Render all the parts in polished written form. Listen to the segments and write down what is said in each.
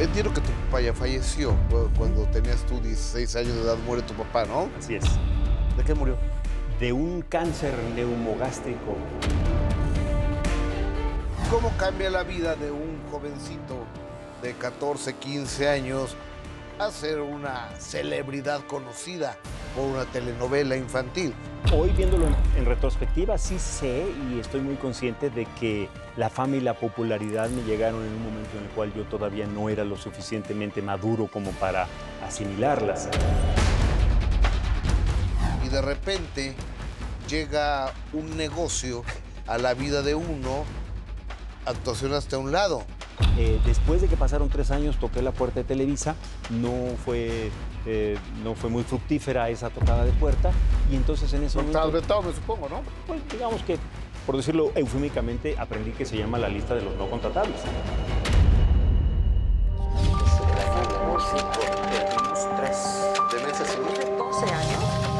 Entiendo que tu papá ya falleció cuando tenías tú 16 años de edad, muere tu papá, ¿no? Así es. ¿De qué murió? De un cáncer neumogástrico. ¿Cómo cambia la vida de un jovencito de 14, 15 años a ser una celebridad conocida por una telenovela infantil? Hoy, viéndolo en retrospectiva, sí sé y estoy muy consciente de que la fama y la popularidad me llegaron en un momento en el cual yo todavía no era lo suficientemente maduro como para asimilarlas. Y de repente llega un negocio a la vida de uno, actuación hasta un lado. Después de que pasaron 3 años, toqué la puerta de Televisa, no fue muy fructífera esa tocada de puerta, y entonces en ese momento... Estás vetado, me supongo, ¿no? Pues digamos que, por decirlo eufemísticamente, aprendí que se llama la lista de los no contratables. ¿Tenés ese número? 12 años.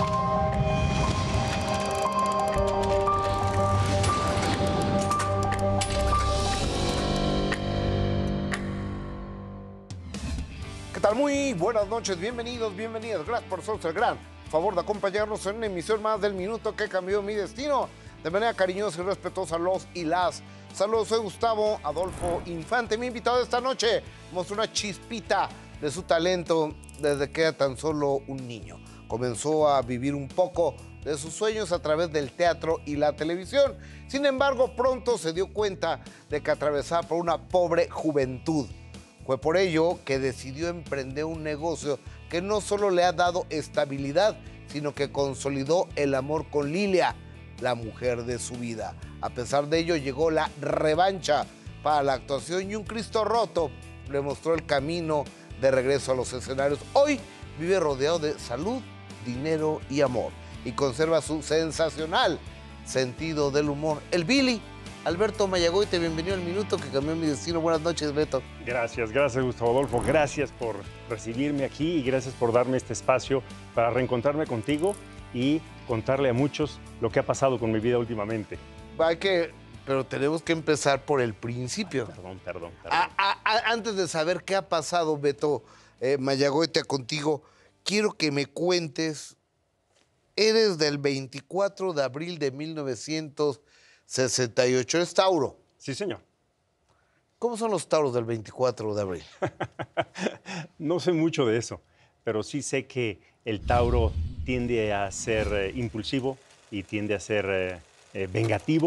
¿Qué tal? Muy buenas noches, bienvenidos, bienvenidas. Gracias por hacernos el gran favor de acompañarnos en una emisión más del Minuto que cambió mi destino. De manera cariñosa y respetuosa los y las. Saludos, soy Gustavo Adolfo Infante. Mi invitado de esta noche mostró una chispita de su talento desde que era tan solo un niño. Comenzó a vivir un poco de sus sueños a través del teatro y la televisión. Sin embargo, pronto se dio cuenta de que atravesaba por una pobre juventud. Fue por ello que decidió emprender un negocio que no solo le ha dado estabilidad, sino que consolidó el amor con Lilia, la mujer de su vida. A pesar de ello, llegó la revancha para la actuación y un Cristo roto le mostró el camino de regreso a los escenarios. Hoy vive rodeado de salud, dinero y amor y conserva su sensacional sentido del humor. El Billy, Alberto Mayagoite, bienvenido al Minuto que cambió mi destino. Buenas noches, Beto. Gracias Gustavo Adolfo. Gracias por recibirme aquí y gracias por darme este espacio para reencontrarme contigo y contarle a muchos lo que ha pasado con mi vida últimamente. Pero tenemos que empezar por el principio. Perdón. Antes de saber qué ha pasado, Beto Mayagoite, contigo, quiero que me cuentes. Eres del 24 de abril de 1968. ¿Eres Tauro? Sí, señor. ¿Cómo son los tauros del 24 de abril? No sé mucho de eso, pero sí sé que el Tauro tiende a ser impulsivo y tiende a ser vengativo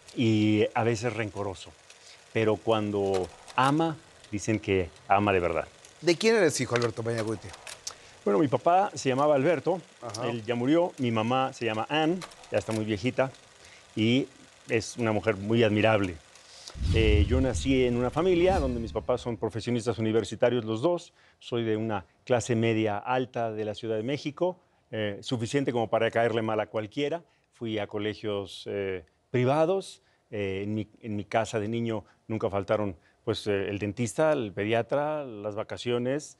y a veces rencoroso. Pero cuando ama, dicen que ama de verdad. ¿De quién eres hijo, Alberto Mayagoite? Bueno, mi papá se llamaba Alberto, Ajá. Él ya murió. Mi mamá se llama Ann, ya está muy viejita y es una mujer muy admirable. Yo nací en una familia donde mis papás son profesionistas universitarios los dos. Soy de una clase media alta de la Ciudad de México, suficiente como para caerle mal a cualquiera. Fui a colegios privados. En mi casa de niño nunca faltaron pues, el dentista, el pediatra, las vacaciones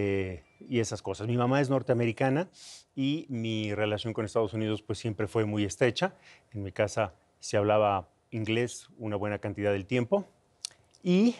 y esas cosas. Mi mamá es norteamericana y mi relación con Estados Unidos pues, siempre fue muy estrecha. En mi casa se hablaba inglés una buena cantidad del tiempo y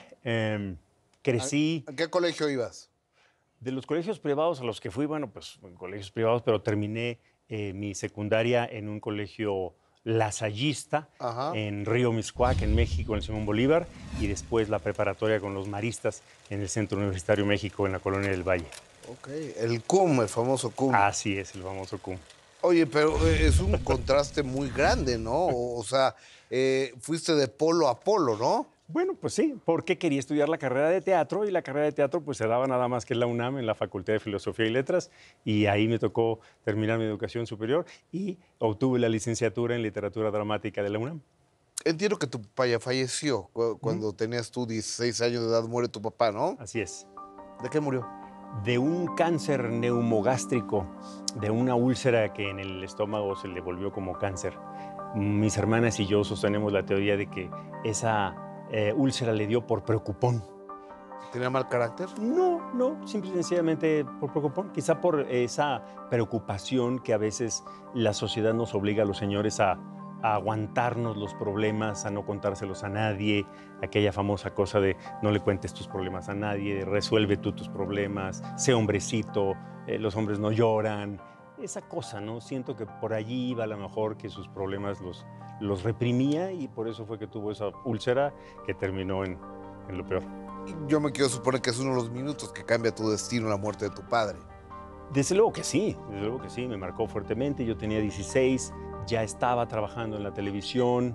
crecí... ¿A qué colegio ibas? De los colegios privados a los que fui, bueno, pues en colegios privados, pero terminé mi secundaria en un colegio lasallista en Río Miscuac, en México, en Simón Bolívar, y después la preparatoria con los maristas en el Centro Universitario México, en la Colonia del Valle. Ok, el CUM, el famoso CUM. Así es, el famoso CUM. Oye, pero es un contraste muy grande, ¿no? O sea, fuiste de polo a polo, ¿no? Bueno, pues sí, porque quería estudiar la carrera de teatro y la carrera de teatro pues se daba nada más que en la UNAM, en la Facultad de Filosofía y Letras, y ahí me tocó terminar mi educación superior y obtuve la licenciatura en Literatura Dramática de la UNAM. Entiendo que tu papá ya falleció cuando tenías tú 16 años de edad, muere tu papá, ¿no? Así es. ¿De qué murió? De un cáncer neumogástrico, de una úlcera que en el estómago se le volvió como cáncer. Mis hermanas y yo sostenemos la teoría de que esa úlcera le dio por preocupón. ¿Tenía mal carácter? No, simple y sencillamente por preocupón. Quizá por esa preocupación que a veces la sociedad nos obliga a los señores a a aguantarnos los problemas, a no contárselos a nadie, aquella famosa cosa de no le cuentes tus problemas a nadie, resuelve tú tus problemas, sé hombrecito, los hombres no lloran, esa cosa, ¿no? Siento que por allí iba a lo mejor que sus problemas los reprimía y por eso fue que tuvo esa úlcera que terminó en lo peor. Yo me quiero suponer que es uno de los minutos que cambia tu destino, la muerte de tu padre. Desde luego que sí, me marcó fuertemente. Yo tenía 16, ya estaba trabajando en la televisión.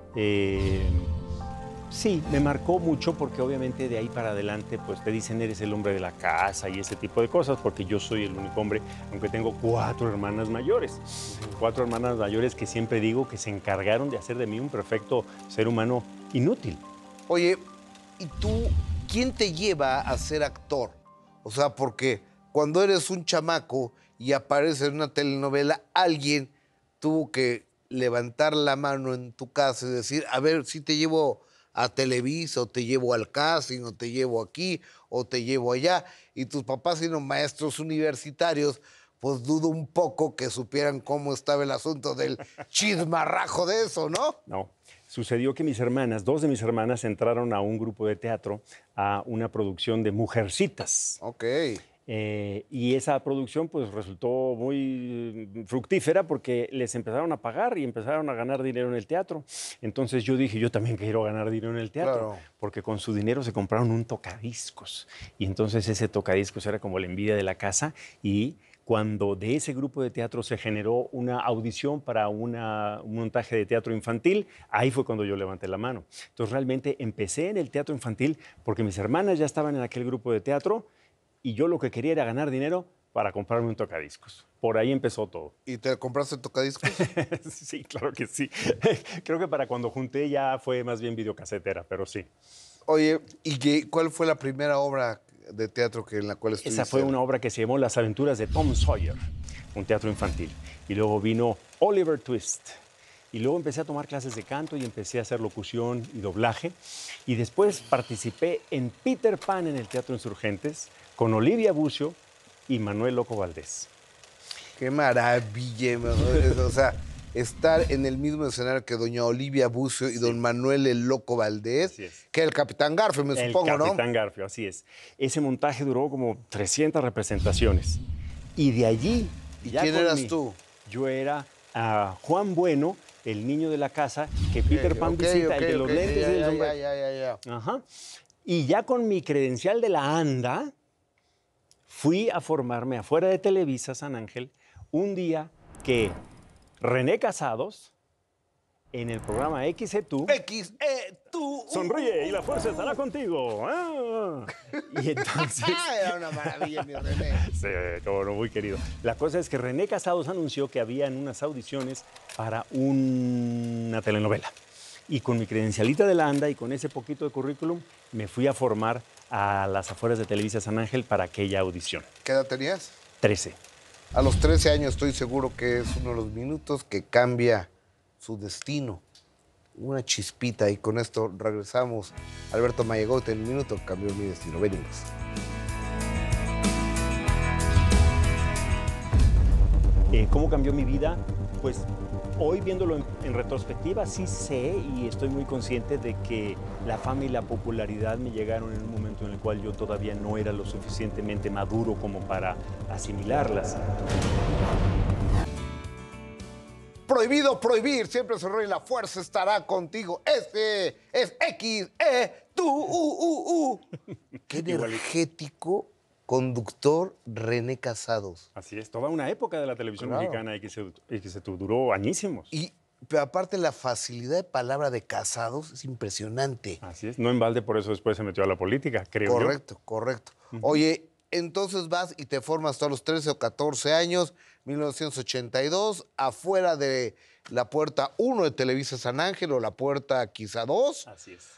Sí, me marcó mucho porque obviamente de ahí para adelante pues te dicen eres el hombre de la casa y ese tipo de cosas porque yo soy el único hombre, aunque tengo 4 hermanas mayores. 4 hermanas mayores que siempre digo que se encargaron de hacer de mí un perfecto ser humano inútil. Oye, ¿y tú quién te lleva a ser actor? O sea, porque cuando eres un chamaco y apareces en una telenovela, alguien tuvo que levantar la mano en tu casa y decir, a ver, si te llevo a Televisa, o te llevo al casting, o te llevo aquí, o te llevo allá. Y tus papás siendo maestros universitarios, pues dudo un poco que supieran cómo estaba el asunto del chismarrajo de eso, ¿no? No. Sucedió que mis hermanas, 2 de mis hermanas, entraron a un grupo de teatro, a una producción de Mujercitas. Ok. Y esa producción pues resultó muy fructífera porque les empezaron a pagar y empezaron a ganar dinero en el teatro. Entonces yo dije, yo también quiero ganar dinero en el teatro, Claro. porque con su dinero se compraron un tocadiscos. Y entonces ese tocadiscos era como la envidia de la casa y cuando de ese grupo de teatro se generó una audición para un montaje de teatro infantil, ahí fue cuando yo levanté la mano. Entonces realmente empecé en el teatro infantil porque mis hermanas ya estaban en aquel grupo de teatro y yo lo que quería era ganar dinero para comprarme un tocadiscos. Por ahí empezó todo. ¿Y te compraste el tocadiscos? Sí, claro que sí. Creo que para cuando junté ya fue más bien videocasetera, pero sí. Oye, ¿cuál fue la primera obra de teatro en la cual estuviste? Esa fue una obra que se llamó Las aventuras de Tom Sawyer, un teatro infantil. Y luego vino Oliver Twist. Y luego empecé a tomar clases de canto y empecé a hacer locución y doblaje. Y después participé en Peter Pan en el Teatro Insurgentes con Olivia Bucio y Manuel Loco Valdés. ¡Qué maravilla! O sea, estar en el mismo escenario que doña Olivia Bucio y don Manuel el Loco Valdés, Así es. que el Capitán Garfio, me supongo, ¿no? El Capitán Garfio, así es. Ese montaje duró como 300 representaciones. Y de allí... ¿Y quién eras tú? Yo era Juan Bueno, el niño de la casa que Peter Pan visita, el de los lentes y el sombrero. Ya. Ajá. Y ya con mi credencial de la ANDA, fui a formarme afuera de Televisa San Ángel un día que René Casados, en el programa XE2, sonríe y la fuerza estará contigo. Ah. Y entonces... Era una maravilla, mi René. Sí, como no, muy querido. La cosa es que René Casados anunció que habían unas audiciones para una telenovela. Y con mi credencialita de la ANDA y con ese poquito de currículum, me fui a formar a las afueras de Televisa San Ángel para aquella audición. ¿Qué edad tenías? 13. A los 13 años estoy seguro que es uno de los minutos que cambia su destino. Una chispita y con esto regresamos. Alberto Mayegote, el minuto que cambió mi destino. Venimos. ¿Cómo cambió mi vida? Pues hoy viéndolo en retrospectiva sí sé y estoy muy consciente de que la fama y la popularidad me llegaron en un momento en el cual yo todavía no era lo suficientemente maduro como para asimilarlas. Prohibido prohibir, siempre sonríe, la fuerza estará contigo. Este es XE2. Qué energético conductor René Casados. Así es, toda una época de la televisión mexicana XE2 duró añísimos. Pero aparte la facilidad de palabra de Casados es impresionante. Así es, no en balde por eso después se metió a la política, creo yo. Correcto. Oye, entonces vas y te formas a los 13 o 14 años, 1982, afuera de la puerta 1 de Televisa San Ángel o la puerta quizá 2. Así es.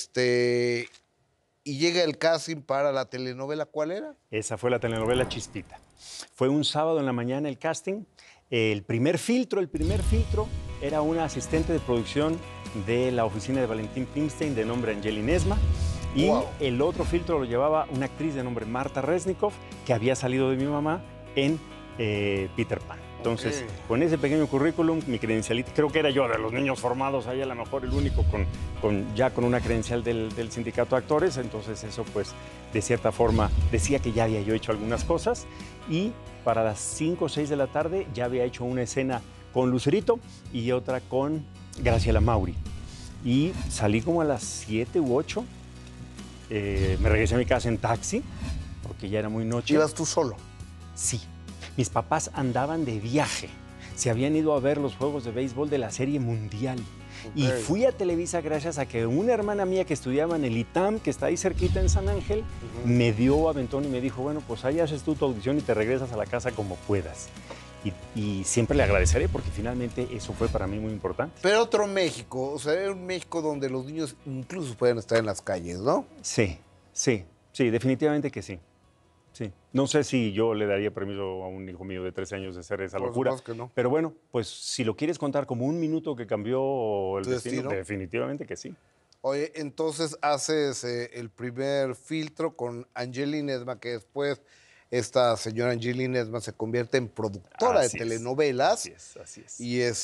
Y llega el casting para la telenovela, ¿cuál era? Esa fue la telenovela Chispita. Fue un sábado en la mañana el casting. El primer filtro era una asistente de producción de la oficina de Valentín Pimstein de nombre Angelina Esma. Y el otro filtro lo llevaba una actriz de nombre Marta Resnikov, que había salido de mi mamá en Peter Pan. Entonces, Ok. con ese pequeño currículum, mi credencialita, creo que era yo de los niños formados ahí, a lo mejor el único ya con una credencial del sindicato de actores. Entonces, eso pues, de cierta forma, decía que ya había yo hecho algunas cosas. Y para las 5 o 6 de la tarde ya había hecho una escena con Lucerito y otra con Graciela Mauri. Y salí como a las 7 u 8. Me regresé a mi casa en taxi, porque ya era muy noche. ¿Ibas tú solo? Sí. Mis papás andaban de viaje. Se habían ido a ver los juegos de béisbol de la Serie Mundial. Y Ok. fui a Televisa gracias a que una hermana mía que estudiaba en el ITAM, que está ahí cerquita en San Ángel, me dio aventón y me dijo, bueno, pues ahí haces tú tu audición y te regresas a la casa como puedas. Y siempre le agradeceré porque finalmente eso fue para mí muy importante. Pero otro México, o sea, era un México donde los niños incluso pueden estar en las calles, ¿no? Sí, sí, sí, definitivamente que sí. Sí. No sé si yo le daría permiso a un hijo mío de 13 años de hacer esa Por locura. supuesto que no. Pero bueno, pues si lo quieres contar como un minuto que cambió el ¿Tu destino? definitivamente que sí. Oye, entonces haces el primer filtro con Angelina Esma, que después esta señora Angelina Esma se convierte en productora Así de es, telenovelas. Así es, así es.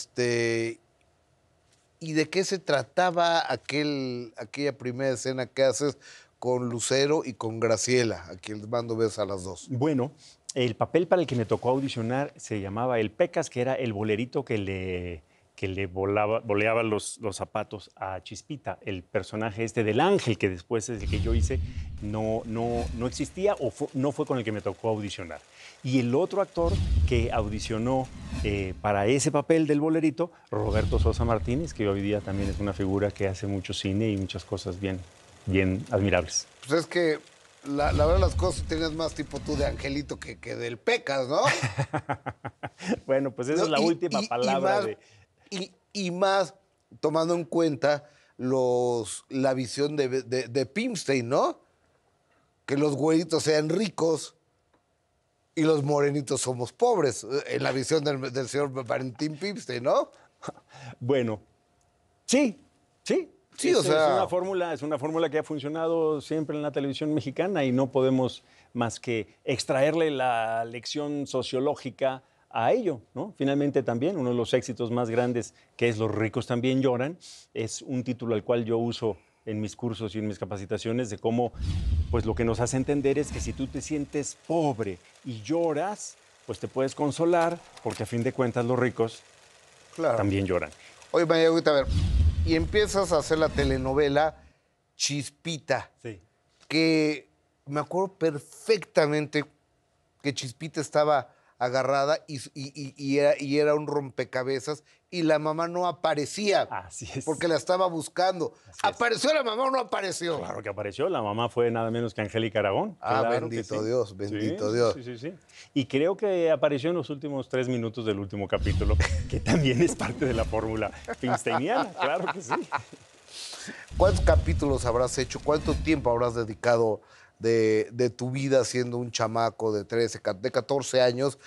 ¿Y de qué se trataba aquella primera escena que haces con Lucero y con Graciela, a quien les mando besos a las dos? Bueno, el papel para el que me tocó audicionar se llamaba El Pecas, que era el bolerito que le boleaba los zapatos a Chispita. El personaje este del ángel, que después es el que yo hice, no existía o no fue con el que me tocó audicionar. Y el otro actor que audicionó para ese papel del bolerito, Roberto Sosa Martínez, que hoy día también es una figura que hace mucho cine y muchas cosas bien, bien admirables. Pues es que la verdad las cosas tienes más tipo tú de Angelito que del Pecas, ¿no? Bueno, pues esa es la Y- última palabra más, de... y más tomando en cuenta la visión de Pimstein, ¿no? Que los güeritos sean ricos y los morenitos somos pobres, en la visión del señor Valentín Pimstein, ¿no? Bueno, sí, sí. Sí, o sea- Es una fórmula que ha funcionado siempre en la televisión mexicana y no podemos más que extraerle la lección sociológica a ello, ¿no? Finalmente también uno de los éxitos más grandes, que es Los ricos también lloran, es un título al cual yo uso en mis cursos y en mis capacitaciones de cómo, pues lo que nos hace entender es que si tú te sientes pobre y lloras, pues te puedes consolar porque a fin de cuentas los ricos Claro. también lloran. Oye, María Agüita, a ver, y empiezas a hacer la telenovela Chispita, Sí. que me acuerdo perfectamente que Chispita estaba agarrada y era un rompecabezas y la mamá no aparecía. Así es. Porque la estaba buscando. Así es. ¿Apareció la mamá o no apareció? Claro que apareció, la mamá fue nada menos que Angélica Aragón. Ah, Claro que bendito sí. Dios, bendito Sí, Dios. Sí, sí, sí. Y creo que apareció en los últimos 3 minutos del último capítulo, que también es parte de la fórmula pinsteiniana, claro que sí. ¿Cuántos capítulos habrás hecho? ¿Cuánto tiempo habrás dedicado de tu vida siendo un chamaco de 14 años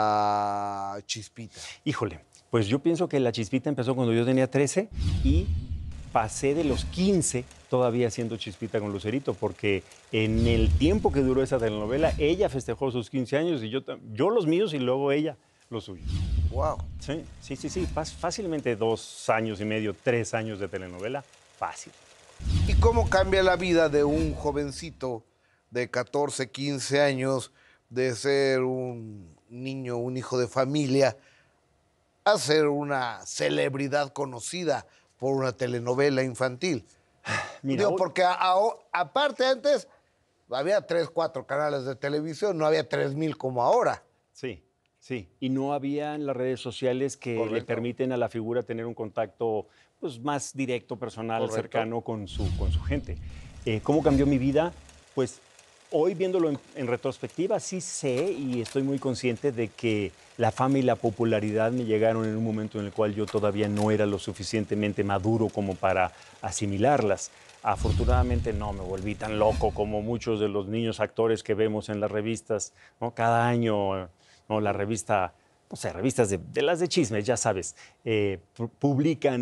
a Chispita? Híjole, pues yo pienso que La Chispita empezó cuando yo tenía 13 y pasé de los 15 todavía siendo Chispita con Lucerito, porque en el tiempo que duró esa telenovela, ella festejó sus 15 años y yo los míos y luego ella los suyos. Wow. Sí. Fácilmente 2 años y medio, 3 años de telenovela, fácil. ¿Y cómo cambia la vida de un jovencito de 14, 15 años, de ser un niño, un hijo de familia, a ser una celebridad conocida por una telenovela infantil? Mira, Digo, porque aparte antes había 3, 4 canales de televisión, no había 3,000 como ahora. Sí. Y no habían las redes sociales que le Correcto. permiten a la figura tener un contacto pues, más directo, personal, Correcto. cercano con su gente. ¿Cómo cambió mi vida? Pues hoy viéndolo en retrospectiva, sí sé y estoy muy consciente de que la fama y la popularidad me llegaron en un momento en el cual yo todavía no era lo suficientemente maduro como para asimilarlas. Afortunadamente no me volví tan loco como muchos de los niños actores que vemos en las revistas, ¿no? Cada año, ¿no? La revista, no sé, revistas de las de chismes, ya sabes, publican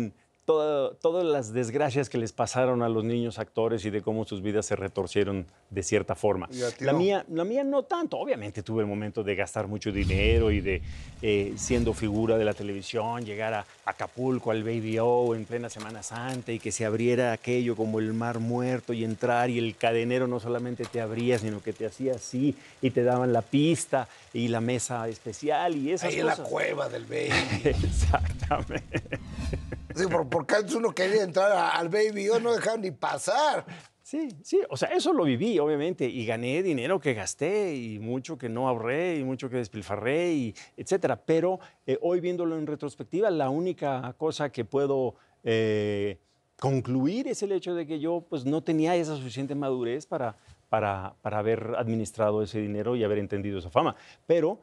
todas las desgracias que les pasaron a los niños actores y de cómo sus vidas se retorcieron de cierta forma. ¿Y a ti La no? mía no tanto. Obviamente tuve el momento de gastar mucho dinero y de, siendo figura de la televisión, llegar a Acapulco, al Baby O en plena Semana Santa y que se abriera aquello como el mar muerto y entrar y el cadenero no solamente te abría, sino que te hacía así y te daban la pista y la mesa especial y esas Ahí en cosas. la cueva del Baby. Exactamente. Sí, porque antes uno quería entrar al Baby O, no dejaban ni pasar. Sí, sí, o sea, eso lo viví, obviamente, y gané dinero que gasté, y mucho que no ahorré, y mucho que despilfarré, y etcétera. Pero hoy viéndolo en retrospectiva, la única cosa que puedo concluir es el hecho de que yo pues, no tenía esa suficiente madurez para haber administrado ese dinero y haber entendido esa fama. Pero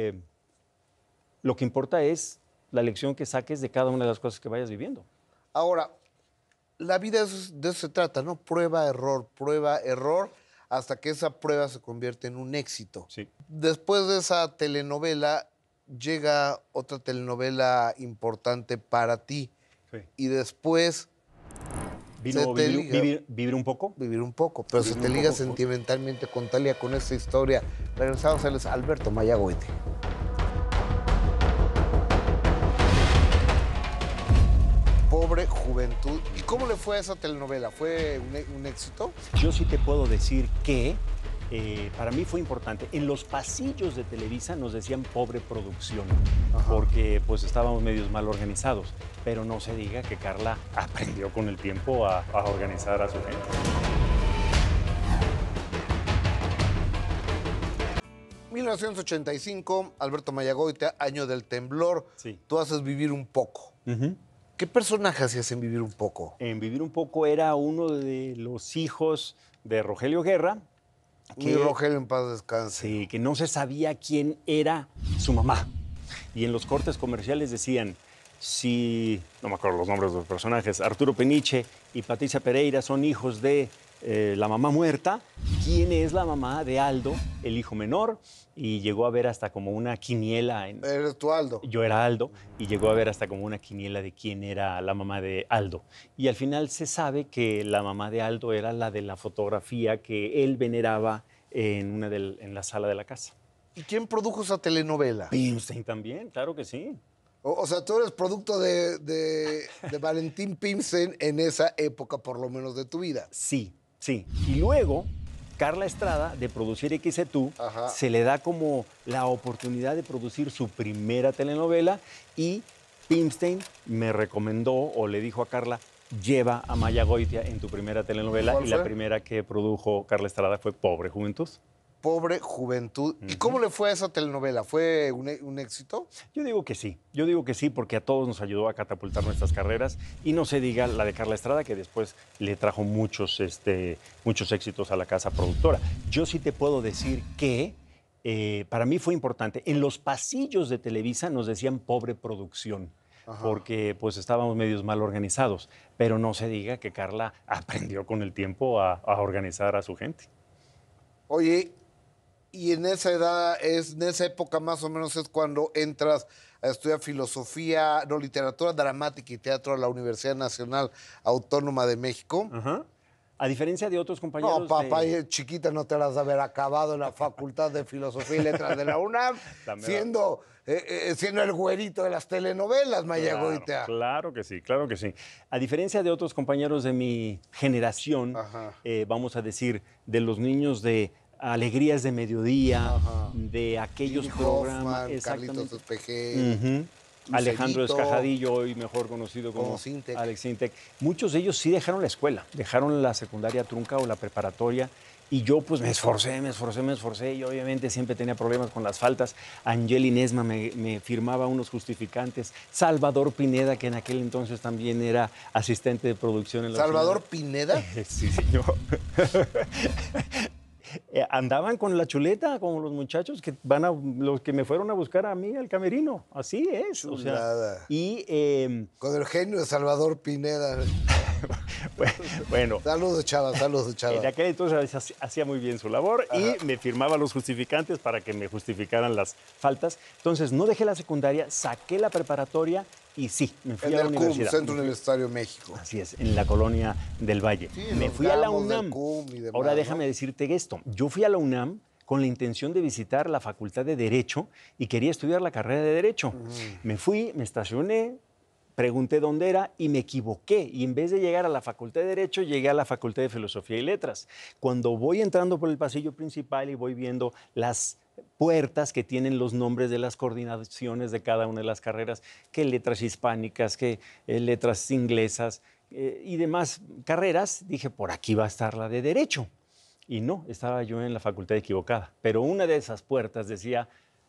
lo que importa es la lección que saques de cada una de las cosas que vayas viviendo. Ahora, la vida de eso se trata, ¿no? Prueba, error, hasta que esa prueba se convierte en un éxito. Sí. Después de esa telenovela, llega otra telenovela importante para ti. Sí. Y después ¿Vino se te vivir, liga- vivir un poco? vivir un poco, pero Vivir se un te liga poco, sentimentalmente con Talia, con esta historia. Regresamos, él es Alberto Mayagoite. Pobre juventud. ¿Y cómo le fue a esa telenovela? ¿Fue un éxito? Yo sí te puedo decir que para mí fue importante. En los pasillos de Televisa nos decían pobre producción, porque pues estábamos medios mal organizados. Pero no se diga que Carla aprendió con el tiempo a organizar a su gente. En 1985, Alberto Mayagoite, año del temblor. Sí. Tú haces Vivir un poco. ¿Qué personaje hacías en Vivir un poco? En Vivir un poco era uno de los hijos de Rogelio Guerra. Mi Rogelio en paz descanse. Sí, que no se sabía quién era su mamá. Y en los cortes comerciales decían, si, no me acuerdo los nombres de los personajes, Arturo Peniche y Patricia Pereira son hijos de la mamá muerta, ¿quién es la mamá de Aldo, el hijo menor? Y llegó a ver hasta como una quiniela. Eres tú, Aldo. Yo era Aldo y llegó a ver hasta como una quiniela de quién era la mamá de Aldo. Y al final se sabe que la mamá de Aldo era la de la fotografía que él veneraba en la sala de la casa. ¿Y quién produjo esa telenovela? Pimstein también, claro que sí. O sea, tú eres producto de Valentín Pimstein en esa época, por lo menos, de tu vida. Sí, sí. Y luego, Carla Estrada, de producir XETU, se le da como la oportunidad de producir su primera telenovela y Pimstein me recomendó o le dijo a Carla, lleva a Mayagoitia en tu primera telenovela. ¿Cuál Y fue? la primera que produjo Carla Estrada fue Pobre Juventud. Pobre juventud. ¿Y cómo le fue a esa telenovela? ¿Fue un éxito? Yo digo que sí, porque a todos nos ayudó a catapultar nuestras carreras y no se diga la de Carla Estrada, que después le trajo muchos éxitos a la casa productora. Yo sí te puedo decir que para mí fue importante. En los pasillos de Televisa nos decían pobre producción, porque pues estábamos medios mal organizados, pero no se diga que Carla aprendió con el tiempo a organizar a su gente. Oye, y en esa edad, en esa época más o menos es cuando entras a estudiar filosofía, no, literatura dramática y teatro a la Universidad Nacional Autónoma de México. A diferencia de otros compañeros. No, papá, chiquita no te las has de haber acabado en la Facultad de Filosofía y Letras de la UNAM, siendo el güerito de las telenovelas, Mayagoitia. Claro que sí, claro que sí. A diferencia de otros compañeros de mi generación, vamos a decir, de los niños de Alegrías de Mediodía, de aquellos Jimmy programas. Hoffman, Exactamente. Carlitos Espejel, Alejandro Lucerito, Escajadillo, hoy mejor conocido como Sintec. Alex Sintec. Muchos de ellos sí dejaron la escuela, dejaron la secundaria trunca o la preparatoria. Y yo pues me esforcé y obviamente siempre tenía problemas con las faltas. Angeli Nesma me firmaba unos justificantes. Salvador Pineda, que en aquel entonces también era asistente de producción en la ¿Salvador Pineda? Sí, señor. Andaban con la chuleta, como los muchachos los que me fueron a buscar a mí al camerino. Así es. Chulada. O sea, y con el genio de Salvador Pineda. bueno. Saludos, chava, saludos, chava. En aquel entonces hacía muy bien su labor y me firmaba los justificantes para que me justificaran las faltas. Entonces, no dejé la secundaria, saqué la preparatoria Y sí, me fui En a la el CUM, universidad. Centro Universitario México. Así es, en la colonia del Valle. Sí, Me los fui a la Gamos del UNAM. CUM y demás, Ahora déjame ¿no? decirte esto. Yo fui a la UNAM con la intención de visitar la Facultad de Derecho y quería estudiar la carrera de Derecho. Me fui, me estacioné, pregunté dónde era y me equivoqué. Y en vez de llegar a la Facultad de Derecho, llegué a la Facultad de Filosofía y Letras. Cuando voy entrando por el pasillo principal y voy viendo las puertas que tienen los nombres de las coordinaciones de cada una de las carreras, que letras hispánicas, que letras inglesas y demás carreras, dije, por aquí va a estar la de Derecho. Y no, estaba yo en la facultad equivocada. Pero una de esas puertas decía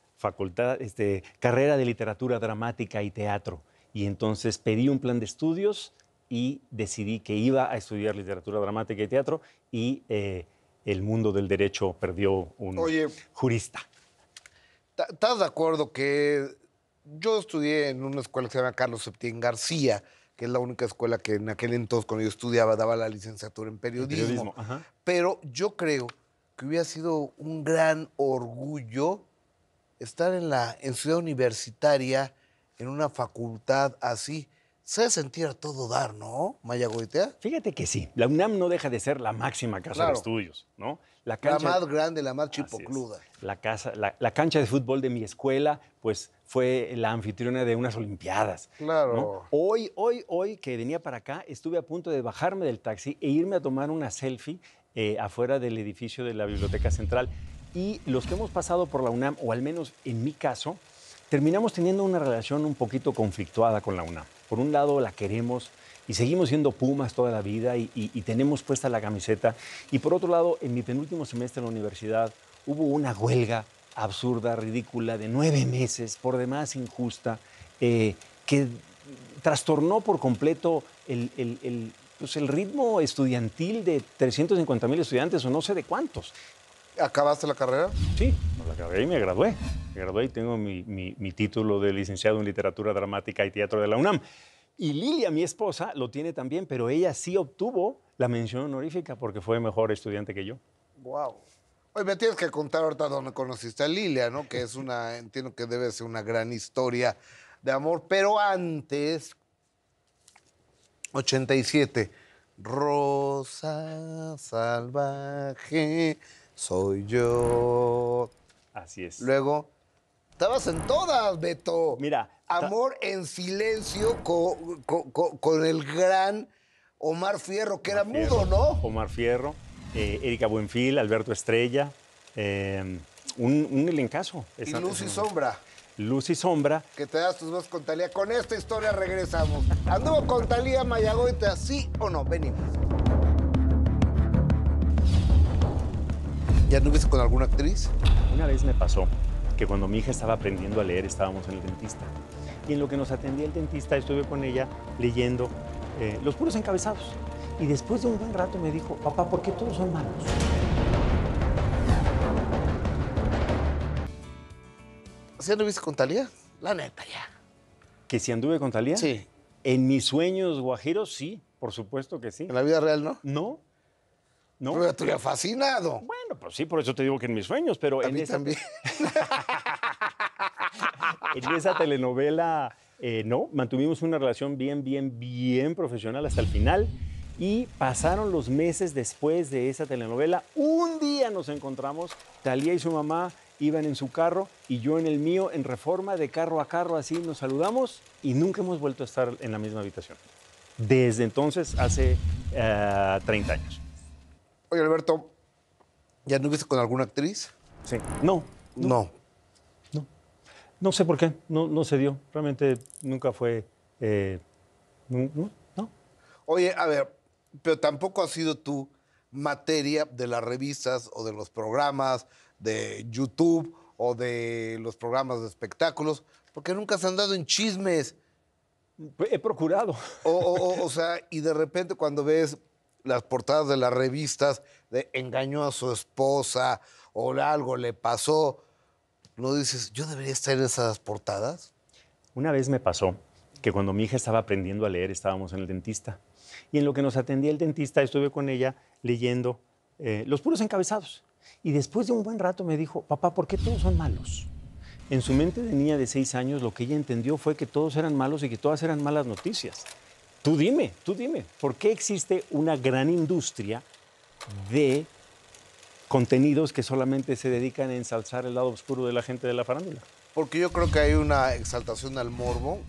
carrera de literatura dramática y teatro. Y entonces pedí un plan de estudios y decidí que iba a estudiar literatura dramática y teatro y el mundo del derecho perdió un Oye, jurista. ¿estás de acuerdo que yo estudié en una escuela que se llama Carlos Septién García, que es la única escuela que en aquel entonces, cuando yo estudiaba, daba la licenciatura en periodismo? Ajá. Pero yo creo que hubiera sido un gran orgullo estar en Ciudad Universitaria, en una facultad así. Se debe sentir a todo dar, ¿no, Maya Goitea? Fíjate que sí, la UNAM no deja de ser la máxima casa Claro. de estudios, ¿no? La más grande, la más Así es. chipocluda. La cancha de fútbol de mi escuela, pues fue la anfitriona de unas olimpiadas. Claro. ¿No? Hoy que venía para acá, estuve a punto de bajarme del taxi e irme a tomar una selfie afuera del edificio de la Biblioteca Central. Y los que hemos pasado por la UNAM, o al menos en mi caso, terminamos teniendo una relación un poquito conflictuada con la UNAM. Por un lado, la queremos y seguimos siendo Pumas toda la vida y tenemos puesta la camiseta. Y por otro lado, en mi penúltimo semestre en la universidad hubo una huelga absurda, ridícula, de 9 meses, por demás injusta, que trastornó por completo el ritmo estudiantil de 350,000 estudiantes o no sé de cuántos. ¿Acabaste la carrera? Sí, la acabé y me gradué. Me gradué y tengo mi título de licenciado en literatura dramática y teatro de la UNAM. Y Lilia, mi esposa, lo tiene también, pero ella sí obtuvo la mención honorífica porque fue mejor estudiante que yo. Wow. Oye, me tienes que contar ahorita dónde conociste a Lilia, ¿no? Que es entiendo que debe ser una gran historia de amor. Pero antes, 87, Rosa salvaje soy yo. Así es. Luego, estabas en todas, Beto. Mira. Amor en silencio con el gran Omar Fierro, que era mudo, ¿no? Omar Fierro, Erika Buenfil, Alberto Estrella, un elencazo. Y Luz y Sombra. Luz y Sombra. Que te das tus voces con Talía. Con esta historia regresamos. ¿Anduvo con Talía Maya Goitea, sí o no? Venimos. ¿Ya anduviste con alguna actriz? Una vez me pasó que cuando mi hija estaba aprendiendo a leer estábamos en el dentista. Y en lo que nos atendía el dentista estuve con ella leyendo los puros encabezados. Y después de un buen rato me dijo, papá, ¿por qué todos son malos? ¿Sí anduviste con Talía? La neta, ya. ¿Que si anduve con Talía? Sí. En mis sueños guajiros, sí, por supuesto que sí. ¿En la vida real, no? No. No. Pero te hubiera fascinado. Bueno, pues sí, por eso te digo que en mis sueños, pero A mí también. En esa telenovela, no, mantuvimos una relación bien profesional hasta el final y pasaron los meses después de esa telenovela. Un día nos encontramos, Talía y su mamá iban en su carro y yo en el mío, en Reforma, de carro a carro, así nos saludamos y nunca hemos vuelto a estar en la misma habitación. Desde entonces, hace 30 años. Oye, Alberto, ¿ya anduviste con alguna actriz? Sí. No. No sé por qué, no se dio. Realmente nunca fue. No. Oye, a ver, pero tampoco has sido tú materia de las revistas o de los programas de YouTube o de los programas de espectáculos, porque nunca se han dado en chismes. He procurado. O sea, y de repente cuando ves las portadas de las revistas de engañó a su esposa o algo le pasó, ¿no dices, yo debería estar en esas portadas? Una vez me pasó que cuando mi hija estaba aprendiendo a leer estábamos en el dentista. Y en lo que nos atendía el dentista estuve con ella leyendo los puros encabezados. Y después de un buen rato me dijo, papá, ¿por qué todos son malos? En su mente de niña de 6 años, lo que ella entendió fue que todos eran malos y que todas eran malas noticias. Tú dime, ¿por qué existe una gran industria de contenidos que solamente se dedican a ensalzar el lado oscuro de la gente de la farándula? Porque yo creo que hay una exaltación al morbo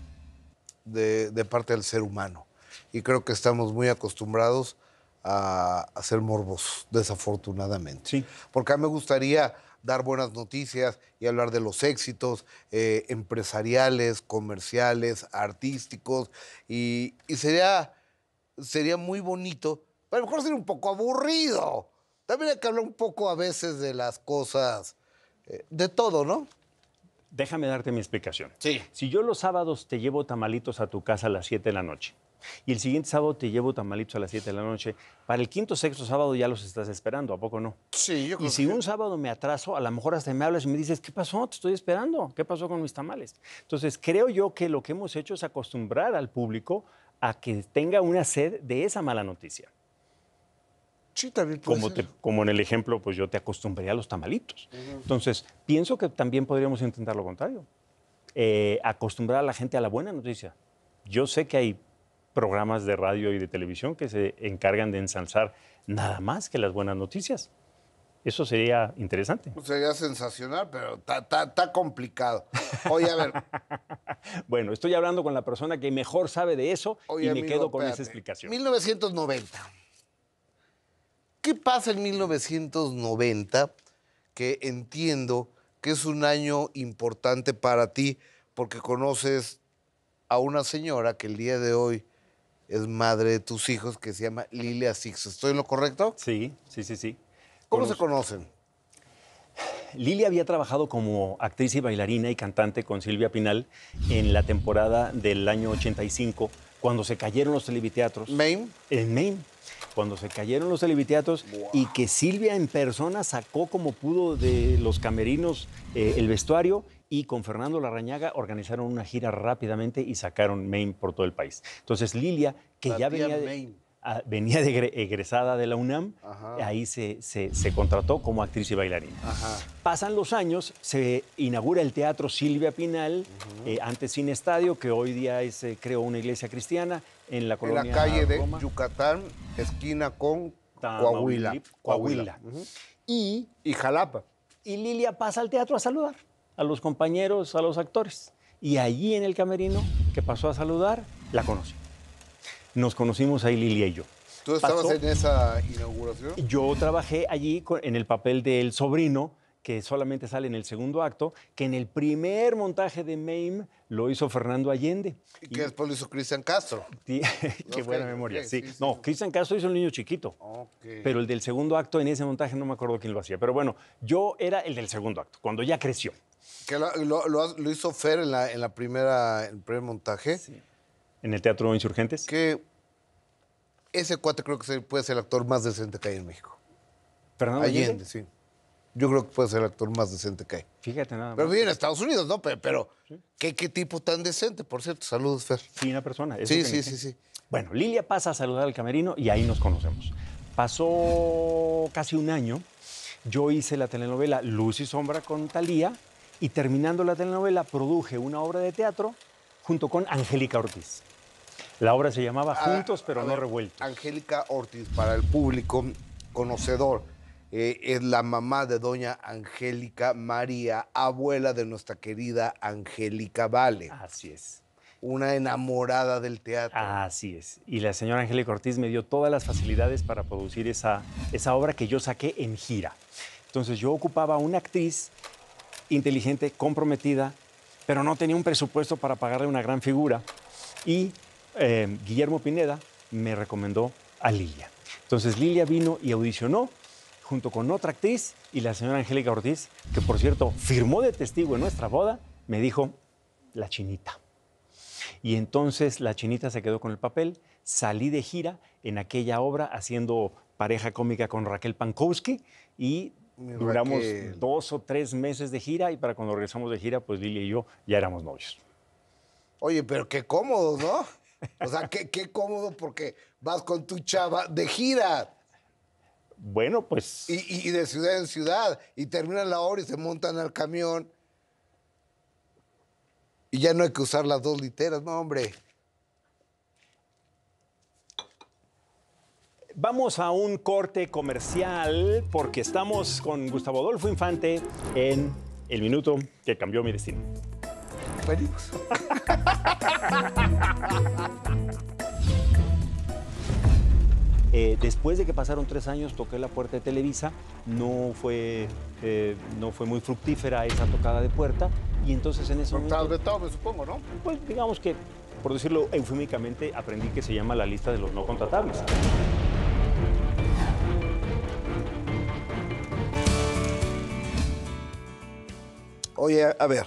de parte del ser humano. Y creo que estamos muy acostumbrados a ser morbosos, desafortunadamente. Sí. Porque a mí me gustaría dar buenas noticias y hablar de los éxitos empresariales, comerciales, artísticos. Y sería muy bonito, pero a lo mejor sería un poco aburrido. También hay que hablar un poco a veces de las cosas, de todo, ¿no? Déjame darte mi explicación. Sí. Si yo los sábados te llevo tamalitos a tu casa a las 7 de la noche y el siguiente sábado te llevo tamalitos a las 7 de la noche, para el quinto o sexto sábado ya los estás esperando, ¿a poco no? Sí, yo creo Y si que un sábado me atraso, a lo mejor hasta me hablas y me dices, ¿qué pasó? Te estoy esperando. ¿Qué pasó con mis tamales? Entonces, creo yo que lo que hemos hecho es acostumbrar al público a que tenga una sed de esa mala noticia. sí, también puede ser. Como en el ejemplo, pues yo te acostumbré a los tamalitos. Entonces, pienso que también podríamos intentar lo contrario. Acostumbrar a la gente a la buena noticia. Yo sé que hay programas de radio y de televisión que se encargan de ensalzar nada más que las buenas noticias. Eso sería interesante. Sería sensacional, pero está complicado. Oye, a ver, Bueno, estoy hablando con la persona que mejor sabe de eso oye, y me amigo, quedo con espérate. esa explicación. 1990. ¿Qué pasa en 1990? Que entiendo que es un año importante para ti porque conoces a una señora que el día de hoy es madre de tus hijos, que se llama Lilia Sixto. ¿Estoy en lo correcto? Sí. ¿Cómo se conocen? Lili había trabajado como actriz y bailarina y cantante con Silvia Pinal en la temporada del año 85, cuando se cayeron los televiteatros. ¿Maine? En Maine. Cuando se cayeron los televiteatros y que Silvia en persona sacó como pudo de los camerinos el vestuario y con Fernando Larrañaga organizaron una gira rápidamente y sacaron Maine por todo el país. Entonces Lilia, que La ya tía venía Maine. venía egresada de la UNAM, Ajá. ahí se contrató como actriz y bailarina. Ajá. Pasan los años, se inaugura el Teatro Silvia Pinal, antes Cine Estadio, que hoy día es, creo, una iglesia cristiana, en la En colonia la calle de Roma, Yucatán, esquina con Tamaulipas, Coahuila. Coahuila. Y Jalapa. Lilia pasa al teatro a saludar a los compañeros, a los actores. Y allí en el camerino que pasó a saludar, la conocí. Nos conocimos ahí Lilia y yo. ¿Tú estabas Pasó- en esa inauguración? Yo trabajé allí en el papel del sobrino, que solamente sale en el segundo acto, que en el primer montaje de Maine lo hizo Fernando Allende. Y que después lo hizo Cristian Castro. Qué Ok, buena memoria, ok, sí. sí, sí, No, sí. Cristian Castro hizo el niño chiquito. Ok. Pero el del segundo acto, en ese montaje no me acuerdo quién lo hacía. Pero bueno, yo era el del segundo acto, cuando ya creció. Que lo hizo Fer en el primer montaje. En el Teatro Insurgentes. Que ese cuate creo que puede ser el actor más decente que hay en México. Fernando Allende, sí. Yo creo que puede ser el actor más decente que hay. Fíjate nada más. Pero vive en Estados Unidos, ¿no? Pero ¿qué tipo tan decente? Por cierto, saludos, Fer. Fina persona. eso Sí, que sí, ni sí, qué. sí. Bueno, Lilia pasa a saludar al camerino y ahí nos conocemos. Pasó casi un año. Yo hice la telenovela Luz y Sombra con Thalía y terminando la telenovela produje una obra de teatro junto con Angélica Ortiz. La obra se llamaba Juntos pero A no ver, revueltos. Angélica Ortiz, para el público conocedor, es la mamá de doña Angélica María, abuela de nuestra querida Angélica Vale, Así es. una enamorada del teatro. Así es. Y la señora Angélica Ortiz me dio todas las facilidades para producir esa obra que yo saqué en gira. Entonces yo ocupaba una actriz inteligente, comprometida, pero no tenía un presupuesto para pagarle una gran figura. Y Guillermo Pineda me recomendó a Lilia. Entonces Lilia vino y audicionó junto con otra actriz y la señora Angélica Ortiz, que por cierto firmó de testigo en nuestra boda, me dijo, la Chinita. Y entonces la Chinita se quedó con el papel, salí de gira en aquella obra haciendo pareja cómica con Raquel Pankowski y Mi duramos Raquel. 2 o 3 meses de gira y para cuando regresamos de gira, pues Lilia y yo ya éramos novios. Oye, pero qué cómodo, ¿no? O sea, qué cómodo porque vas con tu chava de gira Bueno, pues y de ciudad en ciudad y terminan la obra y se montan al camión. Y ya no hay que usar las 2 literas, no, hombre. Vamos a un corte comercial porque estamos con Gustavo Adolfo Infante en El Minuto que Cambió Mi Destino. Venimos. Después de que pasaron 3 años, toqué la puerta de Televisa. No fue muy fructífera esa tocada de puerta. Y entonces en ese momento, De todo, me supongo, ¿no? pues digamos que, por decirlo eufemísticamente, aprendí que se llama la lista de los no contratables. Oye, a ver,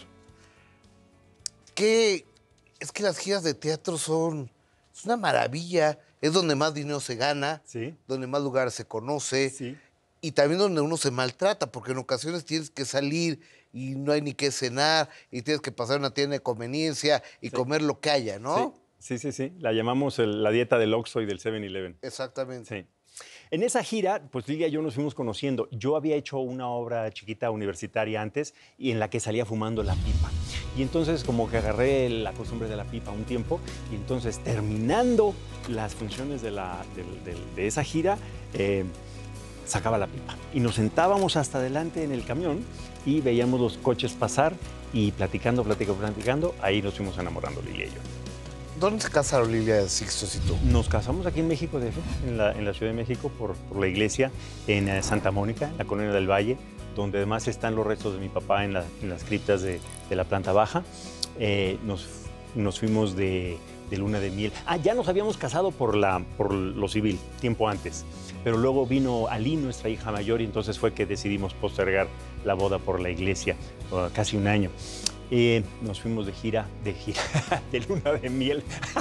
¿qué? Es que las giras de teatro es una maravilla, es donde más dinero se gana, Sí. donde más lugares se conoce, Sí. y también donde uno se maltrata, porque en ocasiones tienes que salir y no hay ni qué cenar, y tienes que pasar a una tienda de conveniencia y comer lo que haya, ¿no? Sí. La llamamos la dieta del Oxxo y del 7-Eleven. Exactamente. Sí. En esa gira, pues Lilia y yo nos fuimos conociendo. Yo había hecho una obra chiquita universitaria antes y en la que salía fumando la pipa. Y entonces como que agarré la costumbre de la pipa un tiempo y entonces terminando las funciones de esa gira, sacaba la pipa. Y nos sentábamos hasta adelante en el camión y veíamos los coches pasar y platicando, ahí nos fuimos enamorando Lilia y yo. ¿Dónde se casaron Lilia, Sixtos y tú? Nos casamos aquí en México, de hecho, en la Ciudad de México, por la iglesia, en Santa Mónica, en la Colonia del Valle, donde además están los restos de mi papá en las criptas de la planta baja. Nos fuimos de luna de miel. Ya nos habíamos casado por lo civil, tiempo antes. Pero luego vino Ali, nuestra hija mayor, y entonces fue que decidimos postergar la boda por la iglesia, casi un año. Nos fuimos de gira, de luna de miel.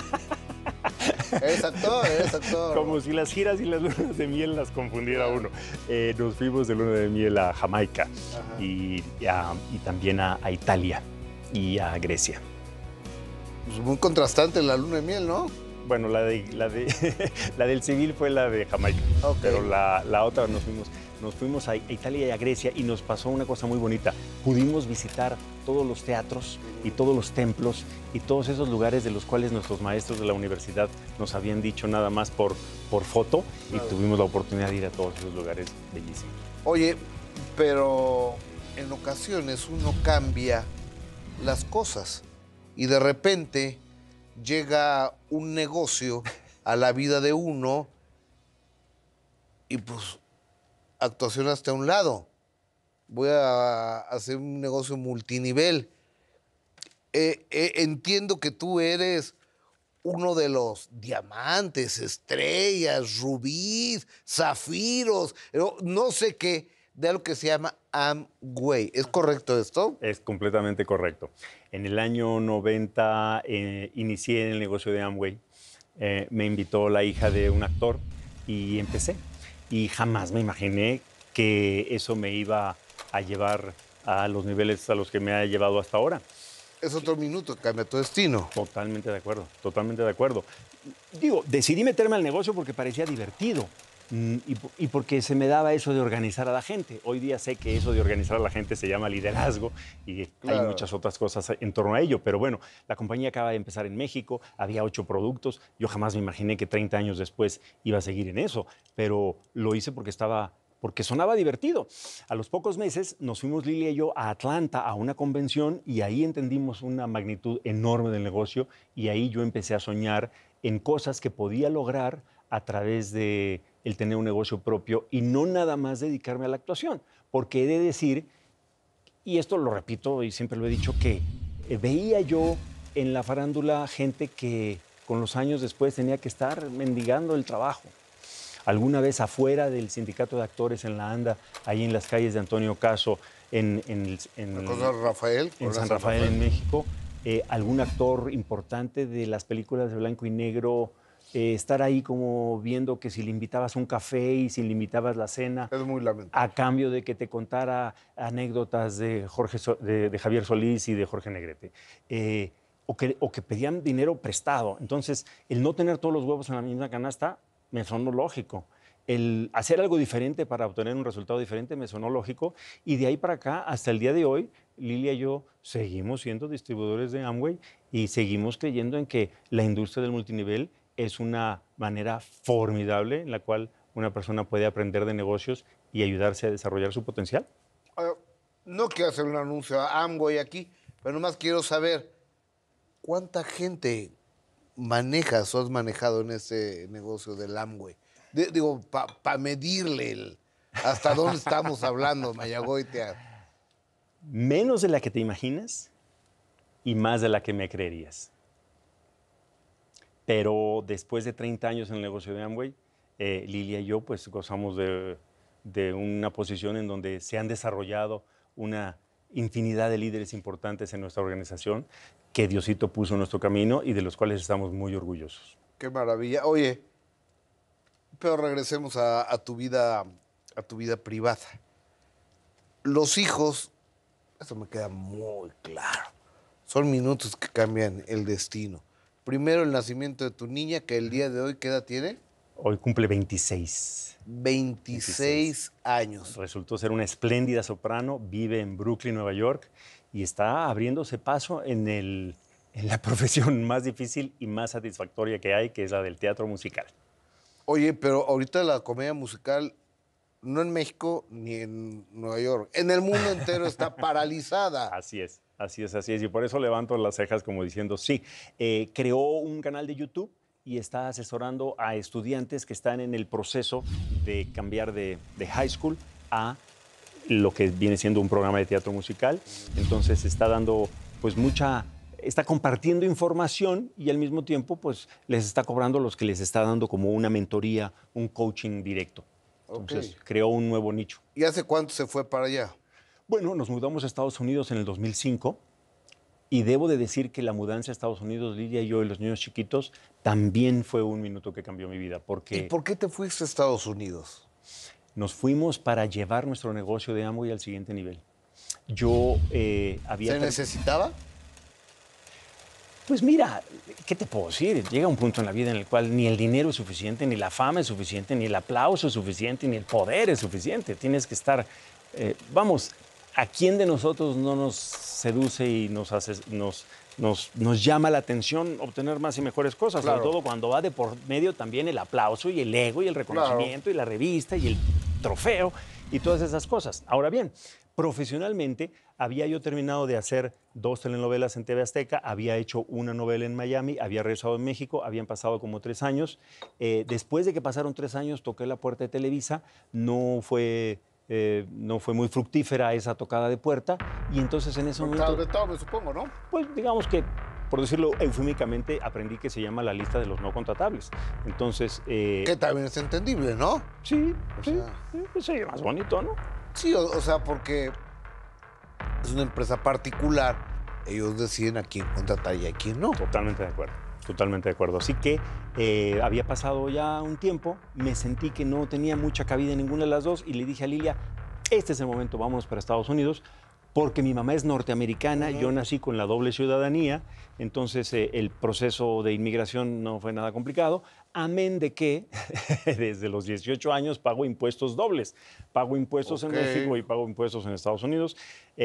Eres actor. Como si las giras y las lunas de miel las confundiera uno. Nos fuimos de luna de miel a Jamaica y también a Italia y a Grecia. Pues muy contrastante la luna de miel, ¿no? Bueno, la del civil fue la de Jamaica, Okay. pero la otra nos fuimos a Italia y a Grecia y nos pasó una cosa muy bonita. Pudimos visitar todos los teatros y todos los templos y todos esos lugares de los cuales nuestros maestros de la universidad nos habían dicho nada más por foto, y tuvimos la oportunidad de ir a todos esos lugares bellísimos. Oye, pero en ocasiones uno cambia las cosas y de repente llega un negocio a la vida de uno y pues actuación hasta un lado. Voy a hacer un negocio multinivel. Entiendo que tú eres uno de los diamantes, estrellas, rubíes, zafiros, no sé qué, de algo que se llama Amway. ¿Es correcto esto? Es completamente correcto. En el año 90 inicié en el negocio de Amway. Me invitó la hija de un actor y empecé. Y jamás me imaginé que eso me iba a llevar a los niveles a los que me ha llevado hasta ahora. Es otro minuto, cambia tu destino. Totalmente de acuerdo, totalmente de acuerdo. Digo, decidí meterme al negocio porque parecía divertido y porque se me daba eso de organizar a la gente. Hoy día sé que eso de organizar a la gente se llama liderazgo y Claro. hay muchas otras cosas en torno a ello. Pero bueno, la compañía acaba de empezar en México, había 8 productos. Yo jamás me imaginé que 30 años después iba a seguir en eso, pero lo hice porque sonaba divertido. A los pocos meses nos fuimos Lilia y yo a Atlanta a una convención y ahí entendimos una magnitud enorme del negocio y ahí yo empecé a soñar en cosas que podía lograr a través de el tener un negocio propio y no nada más dedicarme a la actuación. Porque he de decir, y esto lo repito y siempre lo he dicho, que veía yo en la farándula gente que con los años después tenía que estar mendigando el trabajo. Alguna vez afuera del sindicato de actores en la ANDA, ahí en las calles de Antonio Caso, en San Rafael, en México, algún actor importante de las películas de blanco y negro, estar ahí como viendo que si le invitabas un café y si le invitabas la cena, Es muy lamentable. a cambio de que te contara anécdotas de Javier Solís y de Jorge Negrete. O que pedían dinero prestado. Entonces, el no tener todos los huevos en la misma canasta me sonó lógico. El hacer algo diferente para obtener un resultado diferente me sonó lógico. Y de ahí para acá, hasta el día de hoy, Lilia y yo seguimos siendo distribuidores de Amway y seguimos creyendo en que la industria del multinivel es una manera formidable en la cual una persona puede aprender de negocios y ayudarse a desarrollar su potencial. Ah, no quiero hacer un anuncio a Amway aquí, pero nomás quiero saber cuánta gente manejas o has manejado en este negocio del Amway. Digo, para medirle hasta dónde estamos hablando, Mayagoitia. Menos de la que te imaginas y más de la que me creerías. Pero después de 30 años en el negocio de Amway, Lilia y yo pues gozamos de una posición en donde se han desarrollado una infinidad de líderes importantes en nuestra organización que Diosito puso en nuestro camino y de los cuales estamos muy orgullosos. Qué maravilla. Oye, pero regresemos a tu vida privada. Los hijos, eso me queda muy claro, son minutos que cambian el destino. Primero el nacimiento de tu niña, que el día de hoy, ¿qué edad tiene? Hoy cumple 26. 26 años. Resultó ser una espléndida soprano, vive en Brooklyn, Nueva York, y está abriéndose paso en la profesión más difícil y más satisfactoria que hay, que es la del teatro musical. Oye, pero ahorita la comedia musical, no en México ni en Nueva York, en el mundo entero está paralizada. Así es, así es, así es. Y por eso levanto las cejas como diciendo, sí, creó un canal de YouTube y está asesorando a estudiantes que están en el proceso de cambiar de high school a lo que viene siendo un programa de teatro musical. Entonces está dando pues está compartiendo información y al mismo tiempo pues les está cobrando los que les está dando como una mentoría, un coaching directo. Entonces creó un nuevo nicho. ¿Y hace cuánto se fue para allá? Bueno, nos mudamos a Estados Unidos en el 2005 y debo de decir que la mudanza a Estados Unidos, Lidia y yo y los niños chiquitos, también fue un minuto que cambió mi vida. Porque ¿Y por qué te fuiste a Estados Unidos? nos fuimos para llevar nuestro negocio de Amway al siguiente nivel. Yo había... ¿Se necesitaba? Pues mira, ¿qué te puedo decir? Llega un punto en la vida en el cual ni el dinero es suficiente, ni la fama es suficiente, ni el aplauso es suficiente, ni el poder es suficiente. Tienes que estar... vamos, ¿a quién de nosotros no nos seduce y nos llama la atención obtener más y mejores cosas? Claro. Sobre todo cuando va de por medio también el aplauso y el ego y el reconocimiento y la revista y el trofeo y todas esas cosas. Ahora bien, profesionalmente había yo terminado de hacer 2 telenovelas en TV Azteca, había hecho una novela en Miami, había regresado en México, habían pasado como 3 años. Después de que pasaron 3 años, toqué la puerta de Televisa, no fue muy fructífera esa tocada de puerta y entonces en ese momento... me supongo, ¿no? Pues digamos que, por decirlo eufemicamente, aprendí que se llama la lista de los no contratables. Entonces... Que también es entendible, ¿no? Sí, O sí, sea- sí, pues sería más bonito, ¿no? Sí, o sea, porque es una empresa particular, ellos deciden a quién contratar y a quién no. Totalmente de acuerdo, totalmente de acuerdo. Así que había pasado ya un tiempo, me sentí que no tenía mucha cabida en ninguna de las dos y le dije a Lilia, este es el momento, vámonos para Estados Unidos, porque mi mamá es norteamericana, yo nací con la doble ciudadanía, entonces el proceso de inmigración no fue nada complicado, amén de que desde los 18 años pago impuestos dobles. Pago impuestos en México y pago impuestos en Estados Unidos.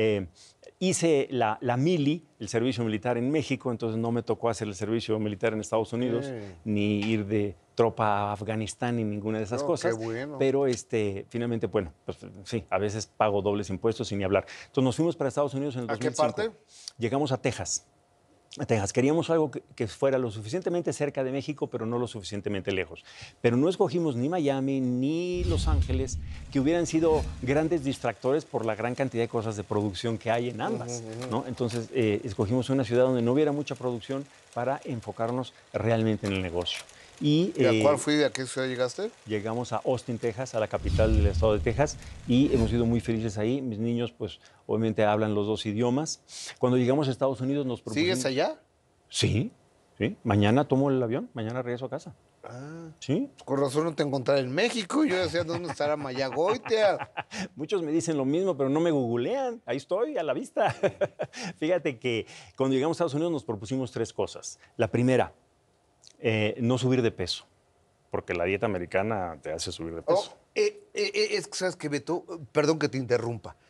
Hice la mili, el servicio militar en México, entonces no me tocó hacer el servicio militar en Estados Unidos, ni ir de tropa a Afganistán ni ninguna de esas cosas. Qué bueno. Pero finalmente, bueno, pues sí, a veces pago dobles impuestos y ni hablar. Entonces nos fuimos para Estados Unidos en el ¿A qué 2005. parte? Llegamos a Texas. Queríamos algo que fuera lo suficientemente cerca de México, pero no lo suficientemente lejos. Pero no escogimos ni Miami ni Los Ángeles, que hubieran sido grandes distractores por la gran cantidad de cosas de producción que hay en ambas, ¿no? Entonces, escogimos una ciudad donde no hubiera mucha producción para enfocarnos realmente en el negocio. ¿Y a cuál fui? ¿A qué ciudad llegaste? Llegamos a Austin, Texas, a la capital del estado de Texas, y hemos sido muy felices ahí. Mis niños, pues, obviamente hablan los 2 idiomas. Cuando llegamos a Estados Unidos nos propusimos... ¿Sigues allá? Sí, sí. Mañana tomo el avión, mañana regreso a casa. Ah, Sí. con razón no te encontré en México. Yo decía, ¿dónde estará Mayagoitia? Muchos me dicen lo mismo, pero no me googlean. Ahí estoy, a la vista. Fíjate que cuando llegamos a Estados Unidos nos propusimos 3 cosas. La primera, no subir de peso, porque la dieta americana te hace subir de peso. Es que, ¿sabes qué, Beto? Perdón que te interrumpa.